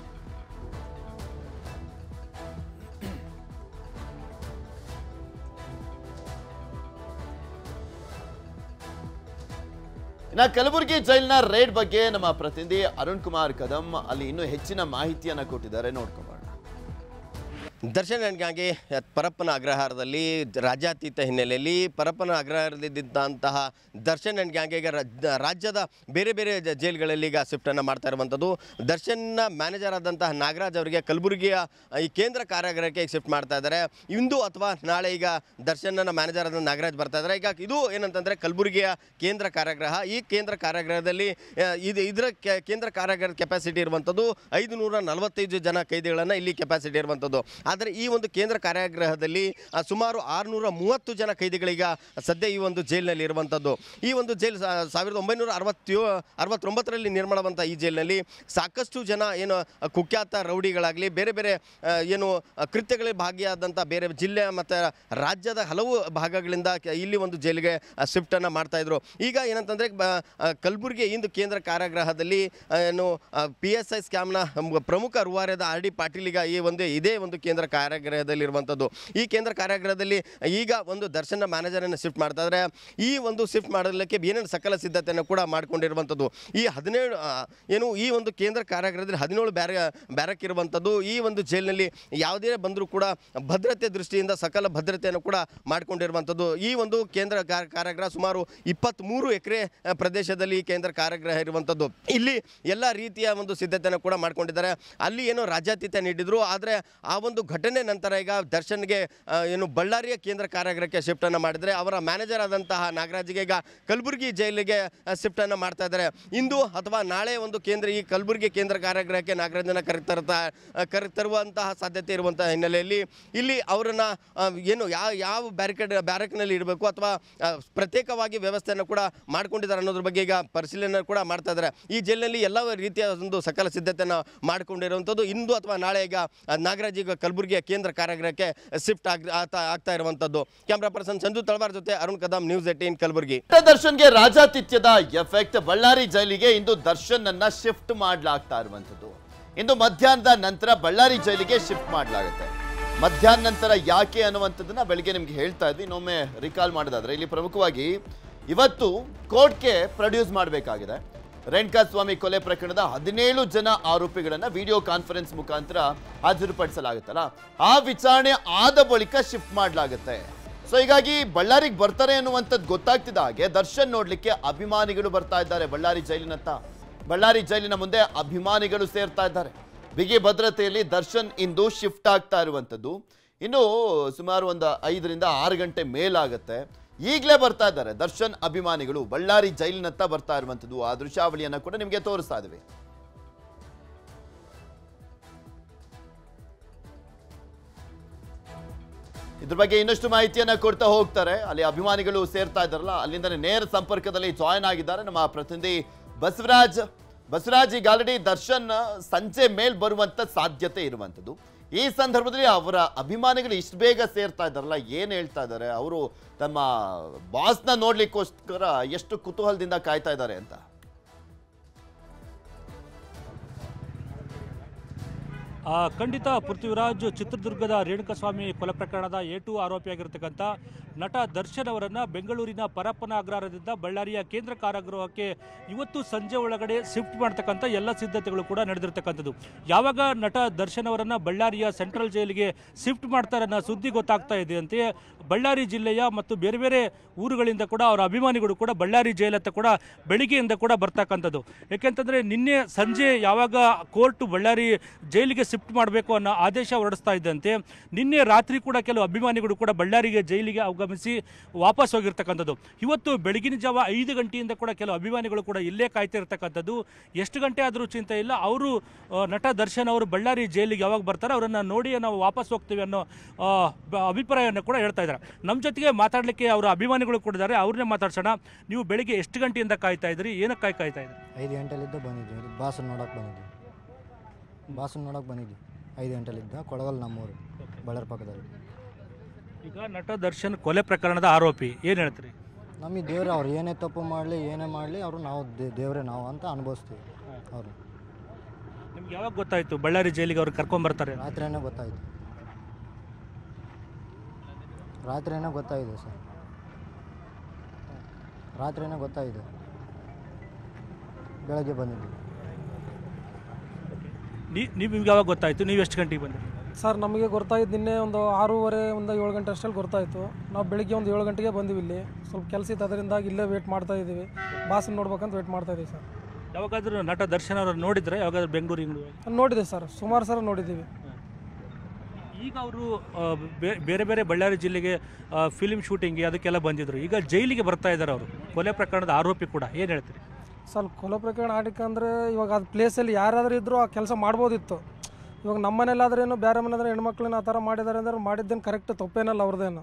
ಇನ್ನು ಕಲಬುರಗಿ ಜೈಲಿನ ರೇಡ್ ಬಗ್ಗೆ ನಮ್ಮ ಪ್ರತಿನಿಧಿ ಅರುಣ್ ಕುಮಾರ್ ಕದಂ ಅಲ್ಲಿ ಇನ್ನೂ ಹೆಚ್ಚಿನ ಮಾಹಿತಿಯನ್ನು ಕೊಟ್ಟಿದ್ದಾರೆ, ನೋಡ್ಕೊಂಬೋಣ. ದರ್ಶನ್ ನನಗಾಗಿ ಪರಪ್ಪನ ಅಗ್ರಹಾರದಲ್ಲಿ ರಾಜ್ಯಾತೀತ ಹಿನ್ನೆಲೆಯಲ್ಲಿ ಪರಪ್ಪನ ಅಗ್ರಹಾರದಿದ್ದಂತಹ ದರ್ಶನ್ ನನಗಾಗಿ ಈಗ ರಾಜ್ಯದ ಬೇರೆ ಬೇರೆ ಜೈಲುಗಳಲ್ಲಿ ಈಗ ಶಿಫ್ಟನ್ನು ಮಾಡ್ತಾ ಇರುವಂಥದ್ದು. ದರ್ಶನ್ನ ಮ್ಯಾನೇಜರ್ ಆದಂತಹ ನಾಗರಾಜ್ ಅವರಿಗೆ ಕಲಬುರಗಿಯ ಈ ಕೇಂದ್ರ ಕಾರಾಗೃಹಕ್ಕೆ ಶಿಫ್ಟ್ ಮಾಡ್ತಾ ಇದ್ದಾರೆ. ಇಂದು ಅಥವಾ ನಾಳೆ ಈಗ ದರ್ಶನ್ನ ಮ್ಯಾನೇಜರ್ ಆದ ನಾಗರಾಜ್ ಬರ್ತಾ ಇದ್ದಾರೆ. ಈಗ ಇದು ಏನಂತಂದರೆ ಕಲಬುರಗಿಯ ಕೇಂದ್ರ ಕಾರಾಗೃಹ. ಈ ಕೇಂದ್ರ ಕಾರಾಗೃಹದಲ್ಲಿ ಇದರ ಕೇಂದ್ರ ಕಾರಾಗೃಹದ ಕೆಪಾಸಿಟಿ ಇರುವಂಥದ್ದು 545 ಜನ ಕೈದಿಗಳನ್ನು ಇಲ್ಲಿ ಕೆಪಾಸಿಟಿ ಇರುವಂಥದ್ದು. ಆದರೆ ಈ ಒಂದು ಕೇಂದ್ರ ಕಾರಾಗೃಹದಲ್ಲಿ ಸುಮಾರು 630 ಜನ ಕೈದಿಗಳೀಗ ಸದ್ಯ ಈ ಒಂದು ಜೈಲಿನಲ್ಲಿ ಇರುವಂಥದ್ದು. ಈ ಒಂದು ಜೈಲು 1969ರಲ್ಲಿ ನಿರ್ಮಾಣವಂಥ ಈ ಜೈಲಿನಲ್ಲಿ ಸಾಕಷ್ಟು ಜನ ಏನು ಕುಖ್ಯಾತ ರೌಡಿಗಳಾಗಲಿ ಬೇರೆ ಬೇರೆ ಏನು ಕೃತ್ಯಗಳಲ್ಲಿ ಭಾಗಿಯಾದಂಥ ಬೇರೆ ಜಿಲ್ಲೆ ಮತ್ತು ರಾಜ್ಯದ ಹಲವು ಭಾಗಗಳಿಂದ ಇಲ್ಲಿ ಒಂದು ಜೈಲಿಗೆ ಶಿಫ್ಟನ್ನು ಮಾಡ್ತಾಯಿದ್ರು. ಈಗ ಏನಂತಂದರೆ ಕಲಬುರಗಿ ಇಂದು ಕೇಂದ್ರ ಕಾರಾಗೃಹದಲ್ಲಿ ಏನು PSI ಸ್ಕ್ಯಾಮ್ನ ಪ್ರಮುಖ ರೂವಾರಿಯಾದ RD ಪಾಟೀಲ್ ಈಗ ಇದೇ ಒಂದು ಕೇಂದ್ರ ಕಾರಾಗೃಹದಲ್ಲಿರುವಂಥದ್ದು. ಈ ಕೇಂದ್ರ ಕಾರಾಗೃಹದಲ್ಲಿ ಈಗ ಒಂದು ದರ್ಶನ ಮ್ಯಾನೇಜರನ್ನು ಶಿಫ್ಟ್ ಮಾಡ್ತಾ ಇದ್ದಾರೆ. ಈ ಒಂದು ಶಿಫ್ಟ್ ಮಾಡಲಿಕ್ಕೆ ಏನೇನು ಸಕಲ ಸಿದ್ಧತೆಯನ್ನು ಕೂಡ ಮಾಡಿಕೊಂಡಿರುವಂಥದ್ದು. ಈ 17 ಏನು ಈ ಒಂದು ಕೇಂದ್ರ ಕಾರಾಗೃಹದಲ್ಲಿ 17 ಬ್ಯಾರಕ್ ಇರುವಂಥದ್ದು. ಈ ಒಂದು ಜೈಲಿನಲ್ಲಿ ಯಾವುದೇ ಬಂದರೂ ಕೂಡ ಭದ್ರತೆ ದೃಷ್ಟಿಯಿಂದ ಸಕಲ ಭದ್ರತೆಯನ್ನು ಕೂಡ ಮಾಡಿಕೊಂಡಿರುವಂಥದ್ದು. ಈ ಒಂದು ಕೇಂದ್ರ ಕಾರಾಗೃಹ ಸುಮಾರು 23 ಎಕರೆ ಪ್ರದೇಶದಲ್ಲಿ ಕೇಂದ್ರ ಕಾರಾಗೃಹ ಇರುವಂಥದ್ದು. ಇಲ್ಲಿ ಎಲ್ಲ ರೀತಿಯ ಒಂದು ಸಿದ್ಧತೆಯನ್ನು ಕೂಡ ಮಾಡಿಕೊಂಡಿದ್ದಾರೆ. ಅಲ್ಲಿ ಏನೋ ರಾಜ್ಯಾತೀತ ನೀಡಿದ್ರು. ಆದರೆ ಆ ಒಂದು ಘಟನೆ ನಂತರ ಈಗ ದರ್ಶನ್ಗೆ ಏನು ಬಳ್ಳಾರಿಯ ಕೇಂದ್ರ ಕಾರಾಗೃಹಕ್ಕೆ ಶಿಫ್ಟನ್ನು ಮಾಡಿದರೆ ಅವರ ಮ್ಯಾನೇಜರ್ ಆದಂತಹ ನಾಗರಾಜ್ಗೆ ಈಗ ಕಲಬುರಗಿ ಜೈಲಿಗೆ ಶಿಫ್ಟನ್ನು ಮಾಡ್ತಾ ಇದ್ದಾರೆ. ಇಂದು ಅಥವಾ ನಾಳೆ ಒಂದು ಈ ಕಲಬುರಗಿ ಕೇಂದ್ರ ಕಾರಾಗೃಹಕ್ಕೆ ನಾಗರಾಜನ ಕರೆತರುವಂತಹ ಸಾಧ್ಯತೆ ಇರುವಂತಹ ಹಿನ್ನೆಲೆಯಲ್ಲಿ ಇಲ್ಲಿ ಅವರನ್ನು ಏನು ಯಾವ ಬ್ಯಾರಕ್ನಲ್ಲಿ ಇಡಬೇಕು ಅಥವಾ ಪ್ರತ್ಯೇಕವಾಗಿ ವ್ಯವಸ್ಥೆಯನ್ನು ಕೂಡ ಮಾಡ್ಕೊಂಡಿದ್ದಾರೆ ಅನ್ನೋದ್ರ ಬಗ್ಗೆ ಈಗ ಪರಿಶೀಲನೆ ಕೂಡ ಮಾಡ್ತಾ ಇದ್ದಾರೆ. ಈ ಜೈಲಿನಲ್ಲಿ ಎಲ್ಲ ರೀತಿಯ ಒಂದು ಸಕಲ ಸಿದ್ಧತೆಯನ್ನು ಮಾಡಿಕೊಂಡಿರುವಂಥದ್ದು. ಇಂದು ಅಥವಾ ನಾಳೆ ಈಗ ನಾಗರಾಜ್ ಈಗ ಕಲಬುರಗಿಯ ಕೇಂದ್ರ ಕಾರಾಗೃಹಕ್ಕೆ ಶಿಫ್ಟ್ ಆಗ್ತಾ ಇರುವಂಥದ್ದು. ಕ್ಯಾಮ್ರಾ ಪರ್ಸನ್ ಸಂಜು ತಳವಾರ್ ಜೊತೆ ಅರುಣ್ ಕದಂ, ನ್ಯೂಸ್ 18 ಕಲಬುರಗಿ. ದರ್ಶನ್ಗೆ ರಾಜಾತಿಥ್ಯದ ಎಫೆಕ್ಟ್. ಬಳ್ಳಾರಿ ಜೈಲಿಗೆ ಇಂದು ದರ್ಶನ್ ಅನ್ನ ಶಿಫ್ಟ್ ಮಾಡಲಾಗ್ತಾ ಇರುವಂಥದ್ದು. ಇಂದು ಮಧ್ಯಾಹ್ನದ ನಂತರ ಬಳ್ಳಾರಿ ಜೈಲಿಗೆ ಶಿಫ್ಟ್ ಮಾಡಲಾಗುತ್ತೆ. ಮಧ್ಯಾಹ್ನ ನಂತರ ಯಾಕೆ ಅನ್ನುವಂಥದ್ದನ್ನ ಬೆಳಿಗ್ಗೆ ನಿಮ್ಗೆ ಹೇಳ್ತಾ ಇದ್ವಿ. ಇನ್ನೊಮ್ಮೆ ರಿಕಾಲ್ ಮಾಡೋದಾದ್ರೆ ಇಲ್ಲಿ ಪ್ರಮುಖವಾಗಿ ಇವತ್ತು ಕೋರ್ಟ್ಗೆ ಪ್ರೊಡ್ಯೂಸ್ ಮಾಡಬೇಕಾಗಿದೆ. ರೇಣುಕಾಸ್ವಾಮಿ ಕೊಲೆ ಪ್ರಕರಣದ 17 ಜನ ಆರೋಪಿಗಳನ್ನ ವಿಡಿಯೋ ಕಾನ್ಫರೆನ್ಸ್ ಮುಖಾಂತರ ಹಾಜರುಪಡಿಸಲಾಗುತ್ತಲ್ಲ, ಆ ವಿಚಾರಣೆ ಆದ ಬಳಿಕ ಶಿಫ್ಟ್ ಮಾಡಲಾಗುತ್ತೆ. ಸೊ ಹೀಗಾಗಿ ಬಳ್ಳಾರಿಗೆ ಬರ್ತಾರೆ ಅನ್ನುವಂಥದ್ದು ಗೊತ್ತಾಗ್ತಿದ್ದ ಹಾಗೆ ದರ್ಶನ್ ನೋಡ್ಲಿಕ್ಕೆ ಅಭಿಮಾನಿಗಳು ಬರ್ತಾ ಇದ್ದಾರೆ ಬಳ್ಳಾರಿ ಜೈಲಿನತ್ತ. ಬಳ್ಳಾರಿ ಜೈಲಿನ ಮುಂದೆ ಅಭಿಮಾನಿಗಳು ಸೇರ್ತಾ ಇದ್ದಾರೆ. ಬಿಗಿ ಭದ್ರತೆಯಲ್ಲಿ ದರ್ಶನ್ ಇಂದು ಶಿಫ್ಟ್ ಆಗ್ತಾ ಇರುವಂಥದ್ದು. ಇನ್ನು ಸುಮಾರು ಒಂದು 5 ರಿಂದ 6 ಗಂಟೆ ಮೇಲಾಗತ್ತೆ. ಈಗಲೇ ಬರ್ತಾ ಇದ್ದಾರೆ ದರ್ಶನ್ ಅಭಿಮಾನಿಗಳು ಬಳ್ಳಾರಿ ಜೈಲಿನತ್ತ ಬರ್ತಾ ಇರುವಂಥದ್ದು. ಆ ದೃಶ್ಯಾವಳಿಯನ್ನು ಕೂಡ ನಿಮಗೆ ತೋರಿಸ್ತಾ ಇದ್ದೀವಿ. ಇದ್ರ ಬಗ್ಗೆ ಇನ್ನಷ್ಟು ಮಾಹಿತಿಯನ್ನ ಕೊಡ್ತಾ ಹೋಗ್ತಾರೆ. ಅಲ್ಲಿ ಅಭಿಮಾನಿಗಳು ಸೇರ್ತಾ ಇದ್ದಾರಲ್ಲ, ಅಲ್ಲಿಂದನೇ ನೇರ ಸಂಪರ್ಕದಲ್ಲಿ ಜಾಯಿನ್ ಆಗಿದ್ದಾರೆ ನಮ್ಮ ಪ್ರತಿನಿಧಿ ಬಸವರಾಜ್. ಈಗ ಆಲ್ರೆಡಿ ದರ್ಶನ್ ಸಂಜೆ ಮೇಲ್ ಬರುವಂತ ಸಾಧ್ಯತೆ ಇರುವಂಥದ್ದು. ಈ ಸಂದರ್ಭದಲ್ಲಿ ಅವರ ಅಭಿಮಾನಿಗಳು ಇಷ್ಟು ಬೇಗ ಸೇರ್ತಾ ಇದ್ದಾರಲ್ಲ, ಏನ್ ಹೇಳ್ತಾ ಇದ್ದಾರೆ? ಅವರು ತಮ್ಮ ಬಾಸ್ನ ನೋಡ್ಲಿಕ್ಕೋಸ್ಕರ ಎಷ್ಟು ಕುತೂಹಲದಿಂದ ಕಾಯ್ತಾ ಇದ್ದಾರೆ ಅಂತ. ಖಂಡಿತ ಪೃಥ್ವಿರಾಜ್, ಚಿತ್ರದುರ್ಗದ ರೇಣುಕಸ್ವಾಮಿ ಕೊಲೆ ಪ್ರಕರಣದ A2 ಆರೋಪಿಯಾಗಿರ್ತಕ್ಕಂಥ ನಟ ದರ್ಶನ್ ಅವರನ್ನು ಬೆಂಗಳೂರಿನ ಪರಪ್ಪನ ಅಗ್ರಹಾರದಿಂದ ಬಳ್ಳಾರಿಯ ಕೇಂದ್ರ ಕಾರಾಗೃಹಕ್ಕೆ ಇವತ್ತು ಸಂಜೆ ಒಳಗಡೆ ಶಿಫ್ಟ್ ಮಾಡ್ತಕ್ಕಂಥ ಎಲ್ಲ ಸಿದ್ಧತೆಗಳು ಕೂಡ ನಡೆದಿರ್ತಕ್ಕಂಥದ್ದು. ಯಾವಾಗ ನಟ ದರ್ಶನ್ ಅವರನ್ನು ಬಳ್ಳಾರಿಯ ಸೆಂಟ್ರಲ್ ಜೈಲಿಗೆ ಶಿಫ್ಟ್ ಮಾಡ್ತಾರೆ ಅನ್ನೋ ಸುದ್ದಿ ಗೊತ್ತಾಗ್ತಾ ಇದೆಯಂತೆ ಬಳ್ಳಾರಿ ಜಿಲ್ಲೆಯ ಮತ್ತು ಬೇರೆ ಬೇರೆ ಊರುಗಳಿಂದ ಕೂಡ ಅವರ ಅಭಿಮಾನಿಗಳು ಕೂಡ ಬಳ್ಳಾರಿ ಜೈಲತ್ತ ಕೂಡ ಬೆಳಿಗ್ಗೆಯಿಂದ ಕೂಡ ಬರ್ತಕ್ಕಂಥದ್ದು. ಯಾಕೆಂತಂದರೆ ನಿನ್ನೆ ಸಂಜೆ ಯಾವಾಗ ಕೋರ್ಟ್ ಬಳ್ಳಾರಿ ಜೈಲಿಗೆ ಶಿಫ್ಟ್ ಮಾಡಬೇಕು ಅನ್ನೋ ಆದೇಶ ಹೊರಡಿಸ್ತಾ ಇದ್ದಂತೆ ನಿನ್ನೆ ರಾತ್ರಿ ಕೂಡ ಕೆಲವು ಅಭಿಮಾನಿಗಳು ಕೂಡ ಬಳ್ಳಾರಿಗೆ ಜೈಲಿಗೆ ಆಗಮಿಸಿ ವಾಪಸ್ ಹೋಗಿರ್ತಕ್ಕಂಥದ್ದು. ಇವತ್ತು ಬೆಳಗಿನ ಜಾವ 5 ಗಂಟೆಯಿಂದ ಕೂಡ ಕೆಲವು ಅಭಿಮಾನಿಗಳು ಕೂಡ ಇಲ್ಲೇ ಕಾಯ್ತಾ ಇರ್ತಕ್ಕಂಥದ್ದು. ಎಷ್ಟು ಗಂಟೆ ಆದರೂ ಚಿಂತೆ ಇಲ್ಲ, ಅವರು ನಟ ದರ್ಶನ್ ಅವರು ಬಳ್ಳಾರಿ ಜೈಲಿಗೆ ಯಾವಾಗ ಬರ್ತಾರೆ ಅವರನ್ನು ನೋಡಿ ನಾವು ವಾಪಸ್ ಹೋಗ್ತೀವಿ ಅನ್ನೋ ಅಭಿಪ್ರಾಯವನ್ನು ಕೂಡ ಹೇಳ್ತಾ ಇದ್ದಾರೆ. ನಮ್ಮ ಜೊತೆಗೆ ಮಾತಾಡಲಿಕ್ಕೆ ಅವರ ಅಭಿಮಾನಿಗಳು ಕೂಡ ಇದ್ದಾರೆ, ಅವ್ರನ್ನೇ ಮಾತಾಡ್ಸೋಣ. ನೀವು ಬೆಳಿಗ್ಗೆ ಎಷ್ಟು ಗಂಟೆಯಿಂದ ಕಾಯ್ತಾ ಇದ್ರಿ, ಏನಕ್ಕೆ ಕಾಯ್ತಾ ಇದ್ರಿ? 5 ಗಂಟೆಲಿದ್ದ ಬಂದಿದ್ವಿ, ಬಾಸನ್ನು ನೋಡೋಕೆ ಬಂದಿದ್ವಿ. 5 ಗಂಟೆಲಿದ್ದ ಕೊಳಗಲ್ ನಮ್ಮೂರು ಬಳ್ಳಾರಿ ಪಕ್ಕದಲ್ಲಿ. ಈಗ ನಟ ದರ್ಶನ್ ಕೊಲೆ ಪ್ರಕರಣದ ಆರೋಪಿ, ಏನು ಹೇಳ್ತೀರಿ? ನಮಗೆ ದೇವ್ರೆ, ಅವ್ರು ಏನೇ ತಪ್ಪು ಮಾಡಲಿ ಏನೇ ಮಾಡಲಿ ಅವರು ನಾವು ದೇವ್ರೆ ನಾವು ಅಂತ ಅನುಭವಿಸ್ತೀವಿ. ಅವರು ನಿಮ್ಗೆ ಯಾವಾಗ ಗೊತ್ತಾಯಿತು ಬಳ್ಳಾರಿ ಜೈಲಿಗೆ ಅವ್ರು ಕರ್ಕೊಂಬರ್ತಾರೆ? ರಾತ್ರಿಯೇ ಗೊತ್ತಾಯಿತು ಸರ್, ರಾತ್ರಿಯೇ ಗೊತ್ತಾಯಿತು. ಬೆಳಗ್ಗೆ ಬಂದಿದ್ವಿ. ನಿಮ್ಗೆ ಯಾವಾಗ ಗೊತ್ತಾಯಿತು? ನೀವು ಎಷ್ಟು ಗಂಟೆಗೆ ಬಂದ್ರಿ? ಸರ್ ನಮಗೆ ಗೊತ್ತಾಯಿತು ನಿನ್ನೆ ಒಂದು 6:30 ಒಂದು 7 ಗಂಟೆ ಅಷ್ಟರಲ್ಲಿ ಗೊತ್ತಾಯಿತು. ನಾವು ಬೆಳಿಗ್ಗೆ ಒಂದು 7 ಗಂಟೆಗೆ ಬಂದಿವಿ. ಇಲ್ಲಿ ಸ್ವಲ್ಪ ಕೆಲಸ ಇತ್ತು, ಅದರಿಂದಾಗಿ ಇಲ್ಲೇ ವೇಟ್ ಮಾಡ್ತಾ ಇದ್ದೀವಿ. ಬಾಸನ್ನು ನೋಡ್ಬೇಕಂತ ವೇಟ್ ಮಾಡ್ತಾ ಇದ್ದೀವಿ ಸರ್. ಯಾವಾಗಾದ್ರೂ ನಟ ದರ್ಶನ್ ಅವರು ನೋಡಿದ್ರೆ ಯಾವಾಗಾದ್ರೂ ಬೆಂಗಳೂರಿಗೆ? ನೋಡಿದೆ ಸರ್, ಸುಮಾರು ಸಲ ನೋಡಿದ್ದೀವಿ. ಈಗ ಅವರು ಬೇರೆ ಬೇರೆ ಬಳ್ಳಾರಿ ಜಿಲ್ಲೆಗೆ ಫಿಲ್ಮ್ ಶೂಟಿಂಗ್ಗೆ ಅದಕ್ಕೆಲ್ಲ ಬಂದಿದ್ರು. ಈಗ ಜೈಲಿಗೆ ಬರ್ತಾ ಇದ್ದಾರೆ ಅವರು, ಕೊಲೆ ಪ್ರಕರಣದ ಆರೋಪಿ ಕೂಡ. ಏನು ಹೇಳ್ತೀರಿ? ಸ್ವಲ್ಪ ಕೊಲೆ ಪ್ರಕರಣ ಆಡಿಕಂದ್ರೆ ಇವಾಗ ಅದು ಪ್ಲೇಸಲ್ಲಿ ಯಾರಾದರೂ ಇದ್ದರೂ ಆ ಕೆಲಸ ಮಾಡ್ಬೋದಿತ್ತು. ಇವಾಗ ನಮ್ಮ ಮನೇಲಾದ್ರೇನು ಬೇರೆ ಮನೇಲಾದ್ರೆ ಹೆಣ್ಮಕ್ಳನ್ನ ಆ ಥರ ಮಾಡಿದ್ದಾರೆ ಅಂದ್ರೆ ಮಾಡಿದ್ದೇನು ಕರೆಕ್ಟ್, ತಪ್ಪೇನಲ್ಲ ಅವ್ರದ್ದೇನು.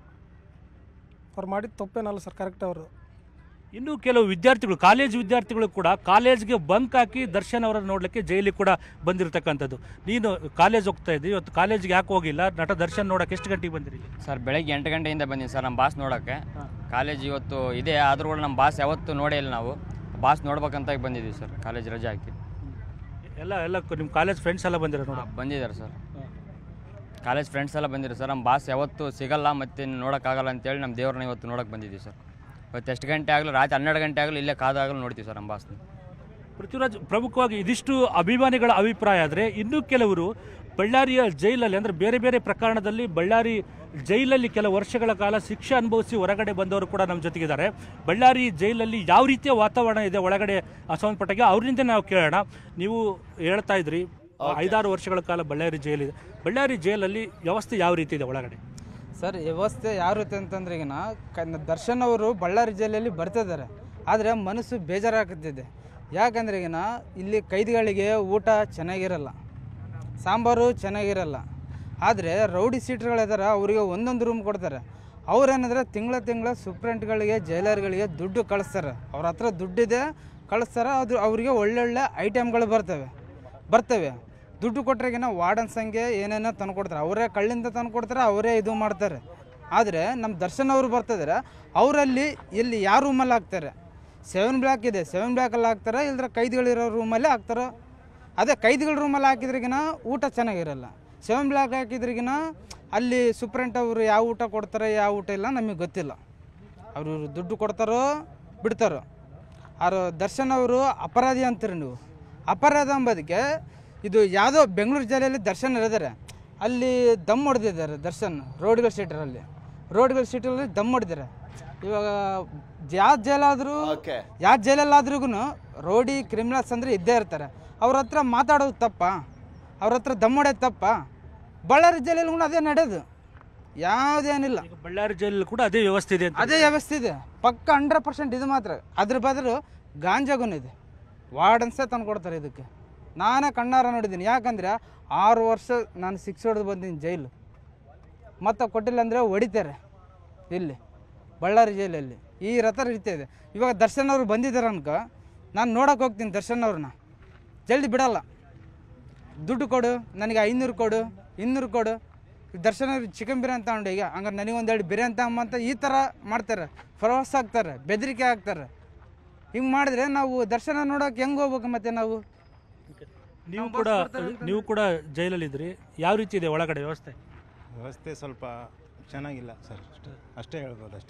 ಅವ್ರು ಮಾಡಿದ್ದು ತಪ್ಪೇನಲ್ಲ ಸರ್, ಕರೆಕ್ಟ್ ಅವರು. ಇನ್ನು ಕೆಲವು ವಿದ್ಯಾರ್ಥಿಗಳು, ಕಾಲೇಜ್ ವಿದ್ಯಾರ್ಥಿಗಳು ಕೂಡ ಕಾಲೇಜ್ಗೆ ಬಂಕ್ ಹಾಕಿ ದರ್ಶನ್ ಅವರನ್ನು ನೋಡಲಿಕ್ಕೆ ಜೈಲಿಗೆ ಕೂಡ ಬಂದಿರತಕ್ಕಂಥದ್ದು. ನೀನು ಕಾಲೇಜ್ ಹೋಗ್ತಾ ಇದ್ದೀವಿ, ಇವತ್ತು ಕಾಲೇಜ್ಗೆ ಯಾಕೆ ಹೋಗಿಲ್ಲ? ನಟ ದರ್ಶನ್ ನೋಡೋಕೆ ಎಷ್ಟು ಗಂಟೆಗೆ ಬಂದಿರಿ? ಸರ್ ಬೆಳಗ್ಗೆ 8 ಗಂಟೆಯಿಂದ ಬಂದೀನಿ ಸರ್ ನಮ್ಮ ಬಾಸ್ ನೋಡೋಕ್ಕೆ. ಕಾಲೇಜ್ ಇವತ್ತು ಇದೆ, ಆದರೂ ಕೂಡ ನಮ್ಮ ಬಾಸ್ ಯಾವತ್ತೂ ನೋಡೇ ಇಲ್ಲ. ನಾವು ಬಾಸ್ ನೋಡ್ಬೇಕಂತ ಬಂದಿದ್ದೀವಿ ಸರ್, ಕಾಲೇಜ್ ರಜೆ ಹಾಕಿ. ಎಲ್ಲ ನಿಮ್ಮ ಕಾಲೇಜ್ ಫ್ರೆಂಡ್ಸ್ ಎಲ್ಲ ಬಂದಿರೋ ನೋಡ? ಬಂದಿದ್ದಾರೆ ಸರ್, ಕಾಲೇಜ್ ಫ್ರೆಂಡ್ಸ್ ಎಲ್ಲ ಬಂದಿದ್ದಾರೆ ಸರ್. ನಮ್ಮ ಬಾಸ್ ಯಾವತ್ತೂ ಸಿಗಲ್ಲ ಮತ್ತು ನೋಡೋಕ್ಕಾಗಲ್ಲ ಅಂತೇಳಿ ನಮ್ಮ ದೇವ್ರನ್ನ ಇವತ್ತು ನೋಡೋಕೆ ಬಂದಿದ್ದೀವಿ ಸರ್. ಇವತ್ತು ಎಷ್ಟು ಗಂಟೆ ಆಗಲಿ, ರಾತ್ರಿ 12 ಗಂಟೆ ಆಗಲಿ ಇಲ್ಲೇ ಕಾದಾಗಲೂ ನೋಡ್ತೀವಿ ಸರ್ ನಮ್ಮ ಬಾಸ್ನ. ಪೃಥ್ವಿರಾಜ್, ಪ್ರಮುಖವಾಗಿ ಇದಿಷ್ಟು ಅಭಿಮಾನಿಗಳ ಅಭಿಪ್ರಾಯ ಆದರೆ ಇನ್ನೂ ಕೆಲವರು ಬಳ್ಳಾರಿಯ ಜೈಲಲ್ಲಿ, ಅಂದರೆ ಬೇರೆ ಬೇರೆ ಪ್ರಕರಣದಲ್ಲಿ ಬಳ್ಳಾರಿ ಜೈಲಲ್ಲಿ ಕೆಲ ವರ್ಷಗಳ ಕಾಲ ಶಿಕ್ಷೆ ಅನುಭವಿಸಿ ಹೊರಗಡೆ ಬಂದವರು ಕೂಡ ನಮ್ಮ ಜೊತೆಗಿದ್ದಾರೆ. ಬಳ್ಳಾರಿ ಜೈಲಲ್ಲಿ ಯಾವ ರೀತಿಯ ವಾತಾವರಣ ಇದೆ ಒಳಗಡೆ ಸಂಬಂಧಪಟ್ಟಾಗೆ ಅವರಿಂದ ನಾವು ಕೇಳೋಣ. ನೀವು ಹೇಳ್ತಾ ಇದ್ರಿ 5-6 ವರ್ಷಗಳ ಕಾಲ ಬಳ್ಳಾರಿ ಜೈಲಿದೆ. ಬಳ್ಳಾರಿ ಜೈಲಲ್ಲಿ ವ್ಯವಸ್ಥೆ ಯಾವ ರೀತಿ ಇದೆ ಒಳಗಡೆ? ಸರ್ ವ್ಯವಸ್ಥೆ ಯಾವ ರೀತಿ ಅಂತಂದ್ರೆ ಈಗಿನ ದರ್ಶನ್ ಅವರು ಬಳ್ಳಾರಿ ಜೈಲಲ್ಲಿ ಬರ್ತಿದ್ದಾರೆ, ಆದರೆ ಮನಸ್ಸು ಬೇಜಾರಾಗ್ತಿದೆ. ಯಾಕಂದ್ರೆ ಈಗಿನ ಇಲ್ಲಿ ಕೈದಿಗಳಿಗೆ ಊಟ ಚೆನ್ನಾಗಿರಲ್ಲ, ಸಾಂಬಾರು ಚೆನ್ನಾಗಿರಲ್ಲ. ಆದರೆ ರೌಡಿ ಸೀಟ್ಗಳಿದ್ದಾರೆ, ಅವರಿಗೆ ಒಂದೊಂದು ರೂಮ್ ಕೊಡ್ತಾರೆ. ಅವ್ರೇನಂದರೆ ತಿಂಗಳ ಸೂಪ್ರೆಂಟ್ಗಳಿಗೆ, ಜೈಲರ್ಗಳಿಗೆ ದುಡ್ಡು ಕಳಿಸ್ತಾರೆ. ಅವ್ರ ಹತ್ರ ದುಡ್ಡಿದೆ, ಕಳಿಸ್ತಾರೆ. ಅದು ಅವರಿಗೆ ಒಳ್ಳೊಳ್ಳೆ ಐಟಮ್ಗಳು ಬರ್ತವೆ. ದುಡ್ಡು ಕೊಟ್ಟರೆಗಿನ ವಾರ್ಡನ್ ಸಂಖ್ಯೆ ಏನೇನೋ ತಂದುಕೊಡ್ತಾರೆ, ಅವರೇ ಕಳ್ಳಿಂದ ತಂದುಕೊಡ್ತಾರೆ, ಅವರೇ ಇದು ಮಾಡ್ತಾರೆ. ಆದರೆ ನಮ್ಮ ದರ್ಶನ್ ಅವರು ಬರ್ತಿದ್ದಾರೆ, ಅವರಲ್ಲಿ ಇಲ್ಲಿ ಯಾವ ರೂಮಲ್ಲಿ ಹಾಕ್ತಾರೆ? 7 ಬ್ಲಾಕ್ ಇದೆ, 7 ಬ್ಲಾಕಲ್ಲಿ ಹಾಕ್ತಾರೆ, ಇಲ್ಲದ್ರೆ ಕೈದಿಗಳಿರೋ ರೂಮಲ್ಲೇ ಹಾಕ್ತಾರೆ. ಅದೇ ಕೈದಿಗಳ ರೂಮಲ್ಲಿ ಹಾಕಿದ್ರಿಗಿನ ಊಟ ಚೆನ್ನಾಗಿರಲ್ಲ. 7 ಬ್ಲಾಕ್ ಹಾಕಿದ್ರಿಗಿನ ಅಲ್ಲಿ ಸೂಪ್ರೆಂಟ್ ಅವರು ಯಾವ ಊಟ ಕೊಡ್ತಾರೆ, ಯಾವ ಊಟ ಇಲ್ಲ ನಮಗೆ ಗೊತ್ತಿಲ್ಲ. ಅವರು ದುಡ್ಡು ಕೊಡ್ತಾರೋ ಬಿಡ್ತಾರೋ. ಅವರು ದರ್ಶನ್ ಅವರು ಅಪರಾಧಿ ಅಂತೀರಿ ನೀವು. ಅಪರಾಧ ಅಂಬೋದಕ್ಕೆ ಇದು ಯಾವುದೋ ಬೆಂಗಳೂರು ಜಿಲ್ಲೆಯಲ್ಲಿ ದರ್ಶನ್ ಇರಿದ್ದಾರೆ, ಅಲ್ಲಿ ದಮ್ ಹೊಡೆದಿದ್ದಾರೆ ದರ್ಶನ್ ರೋಡ್ಗಳ ಸೀಟರಲ್ಲಿ. ರೋಡ್ಗಳ ಸಿಟಿಯಲ್ಲಿ ದಮ್ ಹೊಡಿತಾರೆ. ಇವಾಗ ಯಾವ ಜೈಲಾದ್ರೂ ಓಕೆ ಯಾವ ಜೈಲಲ್ಲಾದ್ರೂ ರೋಡಿ ಕ್ರಿಮಿನಲ್ಸ್ ಅಂದರೆ ಇದ್ದೇ ಇರ್ತಾರೆ. ಅವ್ರ ಹತ್ರ ಮಾತಾಡೋದು ತಪ್ಪ, ಅವ್ರ ಹತ್ರ ದಮ್ ಹೊಡೆಯೋದು ತಪ್ಪ. ಬಳ್ಳಾರಿ ಜೈಲಲ್ಲಿ ಕೂಡ ಅದೇ ನಡೆಯೋದು, ಯಾವುದೇನಿಲ್ಲ. ಈಗ ಬಳ್ಳಾರಿ ಜೈಲಲ್ಲಿ ಕೂಡ ಅದೇ ವ್ಯವಸ್ಥೆ ಇದೆ ಅಂತ. ಅದೇ ವ್ಯವಸ್ಥೆ ಇದೆ ಪಕ್ಕ 100% ಇದು ಮಾತ್ರ. ಅದ್ರ ಬದಲು ಗಾಂಜಾಗೂ ಇದೆ, ವಾರ್ಡನ್ಸೇ ತಂದು ಕೊಡ್ತಾರೆ ಇದಕ್ಕೆ. ನಾನೇ ಕಣ್ಣಾರ ನೋಡಿದ್ದೀನಿ. ಯಾಕಂದರೆ 6 ವರ್ಷ ನಾನು 6 ಹೊಡೆದು ಬಂದಿದ್ದೀನಿ ಜೈಲು, ಮತ್ತು ಕೊಟ್ಟಿಲ್ಲ ಅಂದರೆ ಹೊಡಿತಾರೆ. ಇಲ್ಲಿ ಬಳ್ಳಾರಿ ಜೈಲಲ್ಲಿ ಈ ರಥ ರೀತಿ ಇದೆ. ಇವಾಗ ದರ್ಶನ್ ಅವರು ಬಂದಿದ್ದಾರೆ ಅನ್ಕೊ, ನಾನು ನೋಡೋಕೆ ಹೋಗ್ತೀನಿ ದರ್ಶನ್ ಅವ್ರನ್ನ, ಜಲ್ದಿ ಬಿಡಲ್ಲ. ದುಡ್ಡು ಕೊಡು, ನನಗೆ 500 ಕೊಡು, 200 ಕೊಡು. ದರ್ಶನ್ ಅವ್ರಿಗೆ ಚಿಕನ್ ಬಿರಿಯಾನಿ ತಗೊಂಡು ಈಗ ಹಂಗಾರೆ ನನಗೊಂದು 2 ಬಿರಿಯಾನಿ ತಗೊಂಬ ಅಂತ ಈ ಥರ ಮಾಡ್ತಾರೆ. ಫರೋಸ್ ಆಗ್ತಾರೆ, ಬೆದರಿಕೆ ಆಗ್ತಾರೆ. ಹಿಂಗೆ ಮಾಡಿದ್ರೆ ನಾವು ದರ್ಶನ ನೋಡೋಕೆ ಹೆಂಗೆ ಹೋಗ್ಬೇಕು? ಮತ್ತೆ ನೀವು ಕೂಡ ಜೈಲಲ್ಲಿದ್ರಿ, ಯಾವ ರೀತಿ ಇದೆ ಒಳಗಡೆ ವ್ಯವಸ್ಥೆ? ವ್ಯವಸ್ಥೆ ಸ್ವಲ್ಪ ಚೆನ್ನಾಗಿಲ್ಲ ಸರ್, ಅಷ್ಟೇ ಹೇಳ್ಬೋದು. ಅಷ್ಟೇ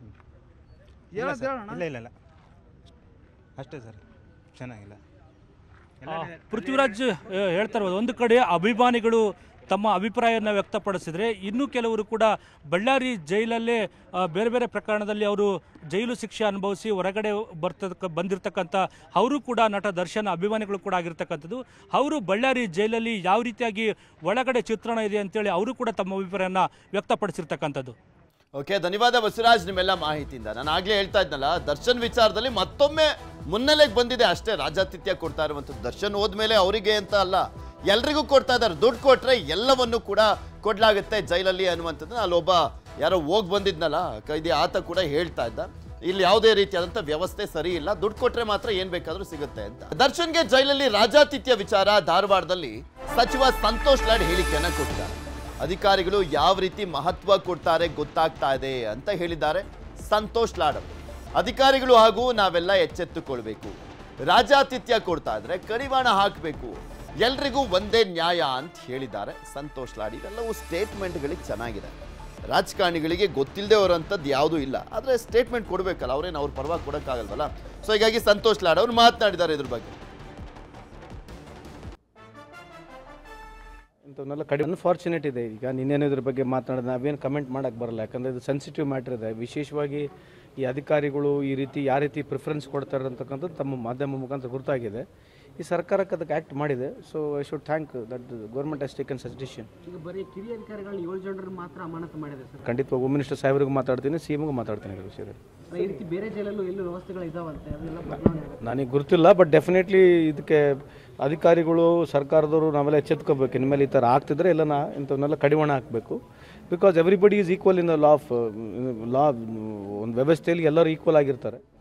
ಇಲ್ಲ ಅಷ್ಟೇ ಸರ್, ಚೆನ್ನಾಗಿಲ್ಲ. ಪೃಥ್ವಿರಾಜ್ ಹೇಳ್ತಾ ಇರ್ಬೋದು, ಒಂದು ಕಡೆ ಅಭಿಮಾನಿಗಳು ತಮ್ಮ ಅಭಿಪ್ರಾಯವನ್ನು ವ್ಯಕ್ತಪಡಿಸಿದರೆ, ಇನ್ನು ಕೆಲವರು ಕೂಡ ಬಳ್ಳಾರಿ ಜೈಲಲ್ಲೇ ಬೇರೆ ಬೇರೆ ಪ್ರಕರಣದಲ್ಲಿ ಅವರು ಜೈಲು ಶಿಕ್ಷೆ ಅನುಭವಿಸಿ ಹೊರಗಡೆ ಬಂದಿರತಕ್ಕಂಥ ಅವರು ಕೂಡ ನಟ ದರ್ಶನ್ ಅಭಿಮಾನಿಗಳು ಕೂಡ ಆಗಿರ್ತಕ್ಕಂಥದ್ದು. ಅವರು ಬಳ್ಳಾರಿ ಜೈಲಲ್ಲಿ ಯಾವ ರೀತಿಯಾಗಿ ಒಳಗಡೆ ಚಿತ್ರಣ ಇದೆ ಅಂತೇಳಿ ಅವರು ಕೂಡ ತಮ್ಮ ಅಭಿಪ್ರಾಯವನ್ನು ವ್ಯಕ್ತಪಡಿಸಿರ್ತಕ್ಕಂಥದ್ದು. ಓಕೆ, ಧನ್ಯವಾದ ಬಸವರಾಜ್ ನಿಮ್ಮೆಲ್ಲ ಮಾಹಿತಿಯಿಂದ. ನಾನು ಆಗ್ಲೇ ಹೇಳ್ತಾ ಇದ್ನಲ್ಲ, ದರ್ಶನ್ ವಿಚಾರದಲ್ಲಿ ಮತ್ತೊಮ್ಮೆ ಮುನ್ನೆಲೆಗೆ ಬಂದಿದೆ ಅಷ್ಟೇ ರಾಜಾತಿಥ್ಯ ಕೊಡ್ತಾ ಇರುವಂಥದ್ದು. ದರ್ಶನ್ ಹೋದ್ಮೇಲೆ ಅವರಿಗೆ ಅಂತ ಅಲ್ಲ, ಎಲ್ರಿಗೂ ಕೊಡ್ತಾ ಇದ್ದಾರೆ. ದುಡ್ಡು ಕೊಟ್ರೆ ಎಲ್ಲವನ್ನು ಕೂಡ ಕೊಡ್ಲಾಗುತ್ತೆ ಜೈಲಲ್ಲಿ ಅನ್ನುವಂಥದ್ದು ಅಲ್ಲೊಬ್ಬ ಯಾರೋ ಹೋಗಿ ಬಂದಿದ್ನಲ್ಲ ಕೈದಿ, ಆತ ಕೂಡ ಹೇಳ್ತಾ ಇದ್ದ. ಇಲ್ಲಿ ಯಾವುದೇ ರೀತಿಯಾದಂಥ ವ್ಯವಸ್ಥೆ ಸರಿ ಇಲ್ಲ, ದುಡ್ಡು ಕೊಟ್ರೆ ಮಾತ್ರ ಏನ್ ಬೇಕಾದ್ರೂ ಸಿಗುತ್ತೆ ಅಂತ. ದರ್ಶನ್ಗೆ ಜೈಲಲ್ಲಿ ರಾಜಾತಿಥ್ಯ ವಿಚಾರ ಧಾರವಾಡದಲ್ಲಿ ಸಚಿವ ಸಂತೋಷ್ ಲಾಡ್ ಹೇಳಿಕೆಯನ್ನ ಕೊಟ್ಟಿದ್ದಾರೆ. ಅಧಿಕಾರಿಗಳು ಯಾವ ರೀತಿ ಮಹತ್ವ ಕೊಡ್ತಾರೆ ಗೊತ್ತಾಗ್ತಾ ಇದೆ ಅಂತ ಹೇಳಿದ್ದಾರೆ ಸಂತೋಷ್ ಲಾಡ್ ಅವರು. ಅಧಿಕಾರಿಗಳು ಹಾಗೂ ನಾವೆಲ್ಲ ಎಚ್ಚೆತ್ತುಕೊಳ್ಬೇಕು, ರಾಜಾತಿಥ್ಯ ಕೊಡ್ತಾ ಇದ್ರೆ ಕಡಿವಾಣ ಹಾಕಬೇಕು, ಎಲ್ರಿಗೂ ಒಂದೇ ನ್ಯಾಯ ಅಂತ ಹೇಳಿದ್ದಾರೆ ಸಂತೋಷ್ ಲಾಡ್. ಇವೆಲ್ಲವೂ ಸ್ಟೇಟ್ಮೆಂಟ್ಗಳಿಗೆ ಚೆನ್ನಾಗಿದೆ. ರಾಜಕಾರಣಿಗಳಿಗೆ ಗೊತ್ತಿಲ್ಲದೆ ಅವರಂಥದ್ದು ಯಾವುದೂ ಇಲ್ಲ, ಆದರೆ ಸ್ಟೇಟ್ಮೆಂಟ್ ಕೊಡಬೇಕಲ್ಲ, ಅವ್ರೇನು ಅವ್ರ ಪರವಾಗಿ ಕೊಡೋಕ್ಕಾಗಲ್ವಲ್ಲ. ಸೊ ಹೀಗಾಗಿ ಸಂತೋಷ್ ಲಾಡ್ ಅವರು ಮಾತನಾಡಿದ್ದಾರೆ ಇದ್ರ ಬಗ್ಗೆ. ಇಂಥವನ್ನೆಲ್ಲ ಕಡಿಮೆ ಅನ್ಫಾರ್ಚುನೇಟ್ ಇದೆ. ಈಗ ನಿನ್ನೇನು ಇದ್ರ ಬಗ್ಗೆ ಮಾತನಾಡಿದ್ರೆ ನಾವೇನು ಕಮೆಂಟ್ ಮಾಡೋಕ್ಕೆ ಬರಲ್ಲ, ಯಾಕಂದರೆ ಇದು ಸೆನ್ಸಿಟಿವ್ ಮ್ಯಾಟ್ರ್ ಇದೆ. ವಿಶೇಷವಾಗಿ ಈ ಅಧಿಕಾರಿಗಳು ಈ ರೀತಿ ಯಾವ ರೀತಿ ಪ್ರಿಫರೆನ್ಸ್ ಕೊಡ್ತಾರೆ ಅಂತಕ್ಕಂಥದ್ದು ತಮ್ಮ ಮಾಧ್ಯಮ ಮುಖಾಂತರ ಗುರುತಾಗಿದೆ. ಈ ಸರ್ಕಾರಕ್ಕೆ ಅದಕ್ಕೆ ಆ್ಯಕ್ಟ್ ಮಾಡಿದೆ. So I should thank that government has taken such decision. ಈಗ ಬರೀ ಕಿರಿಯ ಅಧಿಕಾರಿಗಳು 7 ಜನರು ಮಾತ್ರ ಅಮಾನತು ಮಾಡಿದೆ ಸರ್. ಖಂಡಿತವಾಗಿ ಹೋಮ್ ಮಿನಿಸ್ಟರ್ ಸಾಹೇಬ್ರಿಗೂ ಮಾತಾಡ್ತೀನಿ, ಸಿಎಮ್ಗೂ ಮಾತಾಡ್ತೀನಿ ಈ ವಿಷಯದಲ್ಲಿ. ಈ ರೀತಿ ಬೇರೆ ಜೈಲಲ್ಲೂ ಎಲ್ಲೂ ವ್ಯವಸ್ಥೆಗಳು ಇದಾವಂತೆ, ಅದೆಲ್ಲ ಬದಲಾವಣೆ ಆಗುತ್ತೆ ನನಗೆ ಗೊತ್ತಿಲ್ಲ, ಬಟ್ ಡೆಫಿನೆಟ್ಲಿ ಇದಕ್ಕೆ ಅಧಿಕಾರಿಗಳು ಸರ್ಕಾರದವರು ನಾವೆಲ್ಲ ಎಚ್ಚೆತ್ಕೋಬೇಕು. ಇನ್ಮೇಲೆ ಈ ಥರ ಆಗ್ತಿದ್ರೆ ಎಲ್ಲ ಇಂಥವನ್ನೆಲ್ಲ ಕಡಿವಾಣ ಹಾಕಬೇಕು. Because everybody is equal in the law. ಒಂದು ವ್ಯವಸ್ಥೆಯಲ್ಲಿ ಎಲ್ಲರೂ ಈಕ್ವಲ್ ಆಗಿರ್ತಾರೆ.